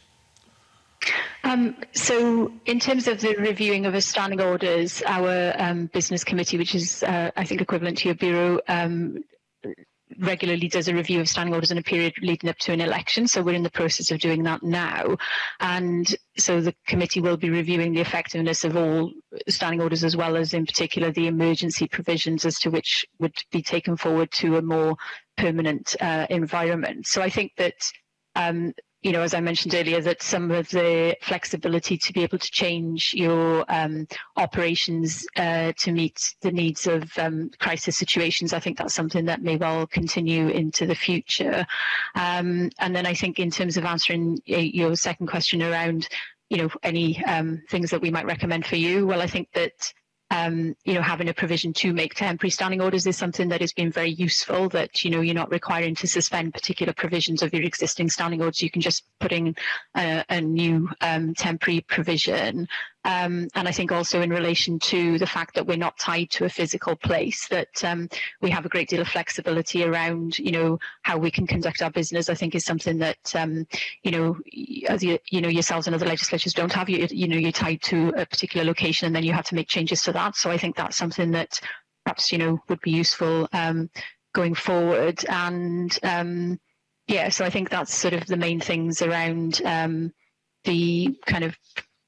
Um, so in terms of the reviewing of the standing orders, our um, business committee, which is, uh, I think, equivalent to your bureau, um, regularly does a review of standing orders in a period leading up to an election. So we're in the process of doing that now. And so the committee will be reviewing the effectiveness of all standing orders, as well as in particular the emergency provisions as to which would be taken forward to a more permanent uh, environment. So I think that um, you know, as I mentioned earlier, that some of the flexibility to be able to change your um, operations uh, to meet the needs of um, crisis situations, I think that's something that may well continue into the future. Um, and then I think in terms of answering your second question around, you know, any um, things that we might recommend for you, well, I think that Um, you know, having a provision to make temporary standing orders is something that has been very useful, that, you know, you're not requiring to suspend particular provisions of your existing standing orders. You can just put in a, a new um, temporary provision. Um, and I think also in relation to the fact that we're not tied to a physical place, that um, we have a great deal of flexibility around, you know, how we can conduct our business, I think is something that, um, you know, as you, you know, yourselves and other legislatures don't have. You, you know, you're tied to a particular location and then you have to make changes to that. So I think that's something that perhaps, you know, would be useful um, going forward. And um, yeah, so I think that's sort of the main things around um, the kind of,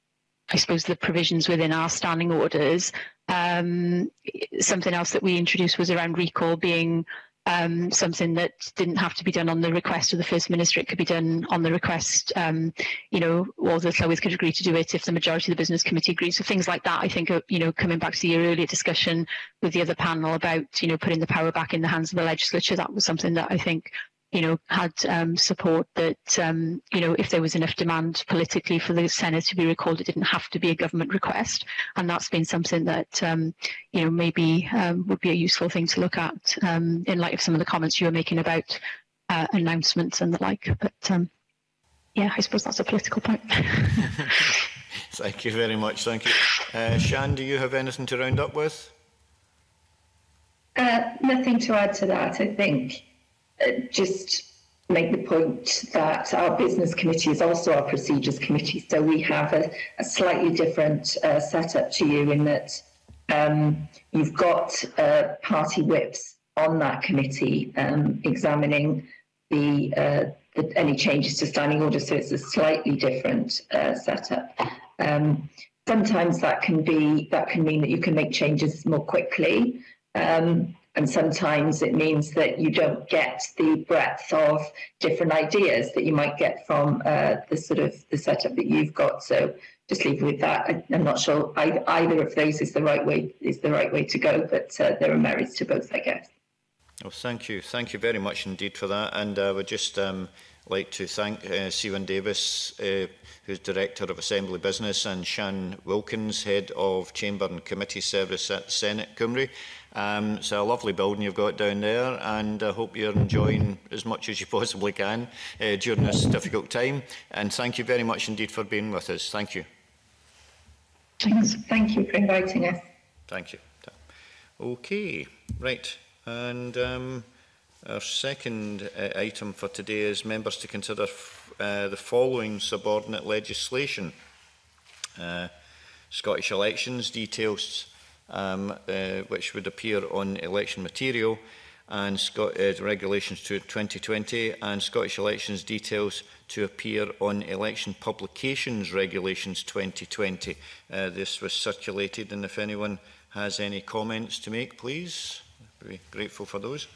I suppose, the provisions within our standing orders. Um, something else that we introduced was around recall being um, something that didn't have to be done on the request of the First Minister. It could be done on the request, um, you know, or the Llywydd could agree to do it if the majority of the Business Committee agrees. So things like that, I think, are, you know, coming back to your earlier discussion with the other panel about, you know, putting the power back in the hands of the legislature, that was something that I think, you know, had um, support, that, um, you know, if there was enough demand politically for the Senate to be recalled, it didn't have to be a government request. And that's been something that, um, you know, maybe um, would be a useful thing to look at um, in light of some of the comments you were making about uh, announcements and the like. But um, yeah, I suppose that's a political point. Thank you very much. Thank you. Uh, Shan, do you have anything to round up with? Uh, nothing to add to that, I think. Uh, just make the point that our business committee is also our procedures committee, so we have a, a slightly different uh, setup to you in that um, you've got uh, party whips on that committee um, examining the, uh, the any changes to standing orders, so it's a slightly different uh, setup. Um, sometimes that can be that can mean that you can make changes more quickly. Um, And sometimes it means that you don't get the breadth of different ideas that you might get from uh, the sort of the setup that you've got. So just leave it with that. I, I'm not sure I, either of those is the right way is the right way to go, but uh, there are merits to both, I guess. Well, thank you, thank you very much indeed for that. And I uh, would just um, like to thank uh, Siwan Davis, uh, who's Director of Assembly Business, and Shan Wilkins, Head of Chamber and Committee Service at Senate Cymru. Um, it's a lovely building you've got down there, and I hope you're enjoying as much as you possibly can uh, during this difficult time. And thank you very much indeed for being with us. Thank you. Thanks. Thank you for inviting us. Thank you. Okay, right. And um, our second uh, item for today is members to consider f uh, the following subordinate legislation. Uh, Scottish elections details um, uh, which would appear on election material, and Scot uh, regulations to twenty twenty, and Scottish elections details to appear on election publications regulations twenty twenty. Uh, this was circulated, and if anyone has any comments to make, please. I'd be grateful for those.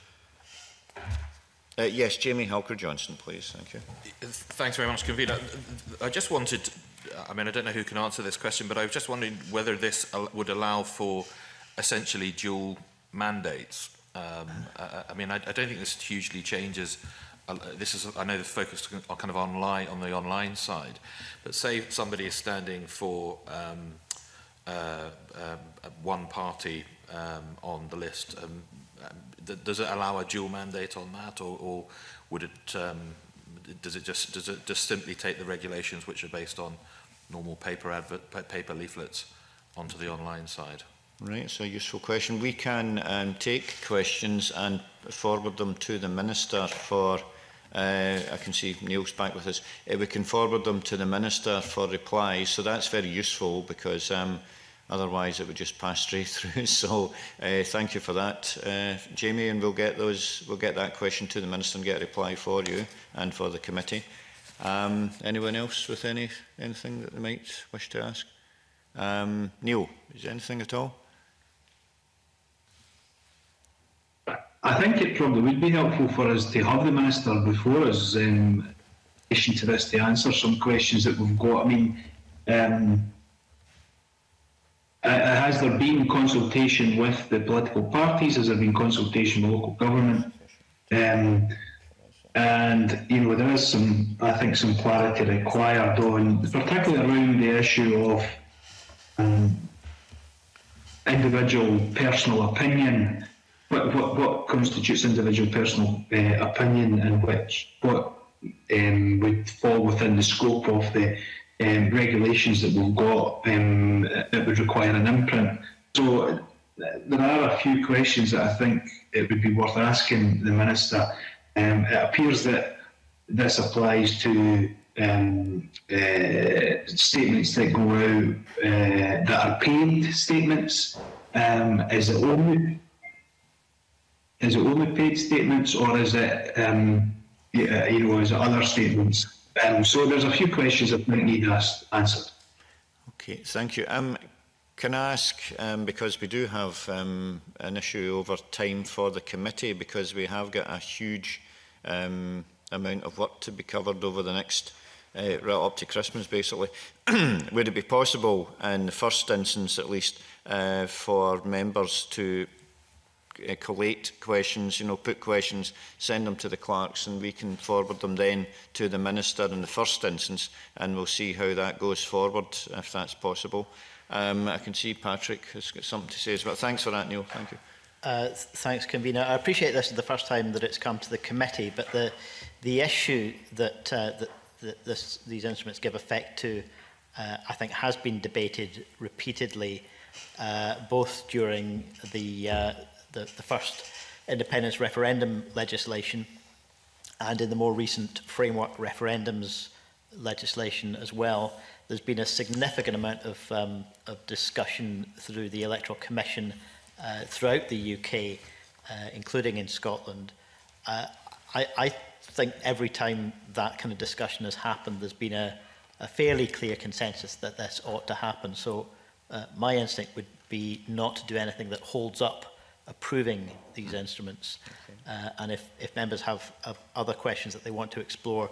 Uh, yes, Jamie Halker-Johnson, please. Thank you. Thanks very much, Convener. I just wanted, I mean, I don't know who can answer this question, but I was just wondering whether this would allow for essentially dual mandates. Um, I, I mean, I, I don't think this hugely changes. Uh, this is, I know the focus on kind of online, on the online side, but say somebody is standing for um, uh, um, one party um, on the list. Um, Does it allow a dual mandate on that, or, or would it? Um, does it just does it just simply take the regulations which are based on normal paper advert, paper leaflets, onto the online side? Right, it's a useful question. We can um, take questions and forward them to the Minister for. Uh, I can see Neil's back with us. Uh, we can forward them to the Minister for reply. So that's very useful because. Um, Otherwise, it would just pass straight through. So, uh, thank you for that, uh, Jamie, and we'll get those. We'll get that question to the Minister and get a reply for you and for the committee. Um, anyone else with any anything that they might wish to ask? Um, Neil, is there anything at all? I think it probably would be helpful for us to have the Minister before us um, in relation to this to answer some questions that we've got. I mean, um, uh, has there been consultation with the political parties? Has there been consultation with local government? Um, and, you know, there is some, I think, some clarity required on, particularly around the issue of um, individual personal opinion. What, what, what constitutes individual personal uh, opinion, and which what um, would fall within the scope of the um, regulations that we've got um, that would require an imprint. So uh, there are a few questions that I think it would be worth asking the Minister. Um, it appears that this applies to um, uh, statements that go out uh, that are paid statements. Um, is it only Is it only paid statements, or is it, um, you know, is it other statements? Um, so there's a few questions I think need answered. Okay, thank you. Um, can I ask, um, because we do have um, an issue over time for the committee, because we have got a huge um, amount of work to be covered over the next, uh, right up to Christmas, basically. Would it be possible, in the first instance at least, uh, for members to Uh, collate questions, you know, put questions, send them to the clerks, and we can forward them then to the Minister in the first instance, and we'll see how that goes forward, if that's possible. Um, I can see Patrick has got something to say as well. Thanks for that, Neil. Thank you. Uh, thanks, Convener. I appreciate this is the first time that it's come to the committee, but the the issue that, uh, that, that this, these instruments give effect to, uh, I think, has been debated repeatedly, uh, both during the uh, The, the first independence referendum legislation and in the more recent framework referendums legislation as well. There's been a significant amount of, um, of discussion through the Electoral Commission uh, throughout the U K, uh, including in Scotland. Uh, I, I think every time that kind of discussion has happened, there's been a, a fairly clear consensus that this ought to happen. So uh, my instinct would be not to do anything that holds up approving these instruments. Okay. Uh, and if, if members have, have other questions that they want to explore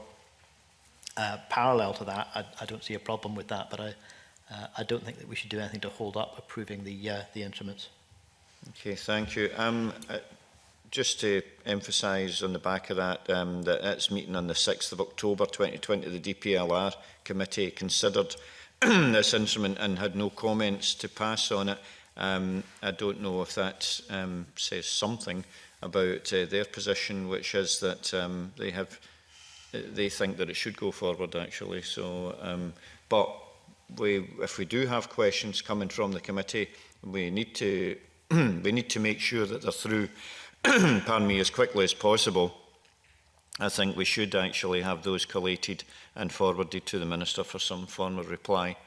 uh, parallel to that, I, I don't see a problem with that, but I, uh, I don't think that we should do anything to hold up approving the, uh, the instruments. Okay, thank you. Um, uh, just to emphasise on the back of that, um, that its meeting on the sixth of October twenty twenty, the D P L R committee considered this instrument and had no comments to pass on it. Um, I don't know if that um, says something about uh, their position, which is that um, they have, they think that it should go forward actually. So, um, but we, if we do have questions coming from the committee, we need to we need to make sure that they're through. Pardon me, as quickly as possible. I think we should actually have those collated and forwarded to the Minister for some form of reply.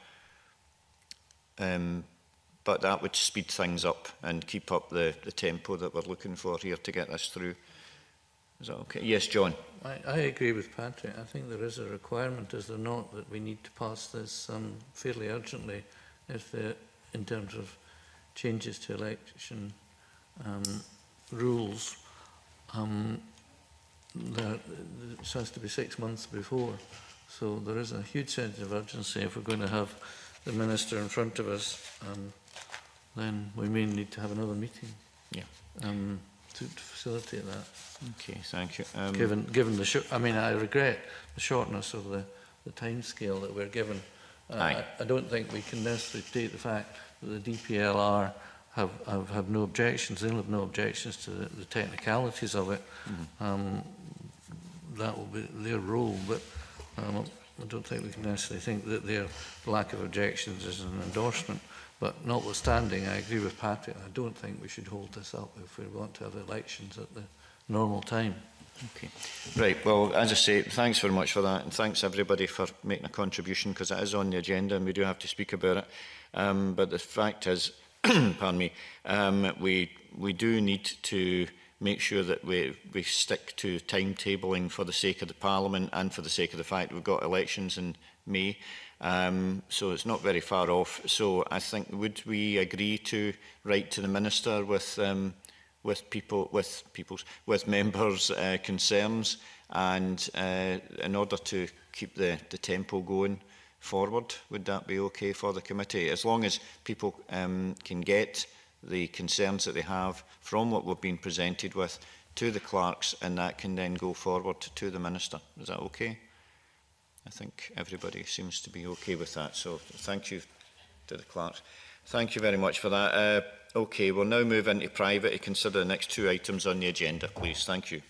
Um, But that would speed things up and keep up the, the tempo that we're looking for here to get this through. Is that okay? Yes, John. I, I agree with Patrick. I think there is a requirement, is there not, that we need to pass this um, fairly urgently if the, in terms of changes to election um, rules. Um, there, it has to be six months before. So there is a huge sense of urgency if we're going to have the Minister in front of us. Um, then we may need to have another meeting, yeah, um, to, to facilitate that. Okay, thank you. Um, given given the, sh I mean, I regret the shortness of the the time scale that we're given. Uh, I, I don't think we can necessarily take the fact that the D P L R have have, have no objections. They'll have no objections to the, the technicalities of it. Mm-hmm. um, that will be their role, but um, I don't think we can necessarily think that their lack of objections is an endorsement. But notwithstanding, I agree with Patrick. I don't think we should hold this up if we want to have elections at the normal time. Okay. Right, well, as I say, thanks very much for that, and thanks everybody for making a contribution, because it is on the agenda and we do have to speak about it. Um, but the fact is, pardon me, um, we, we do need to make sure that we, we stick to timetabling for the sake of the Parliament and for the sake of the fact we've got elections in May. Um, so it's not very far off. So I think, would we agree to write to the Minister with um, with people, with people's, with members' uh, concerns, and uh, in order to keep the, the tempo going forward? Would that be okay for the committee? As long as people um, can get the concerns that they have from what we've been presented with to the clerks, and that can then go forward to the Minister. Is that okay? I think everybody seems to be okay with that. So thank you to the clerks. Thank you very much for that. Uh, okay, we'll now move into private to consider the next two items on the agenda, please. Thank you.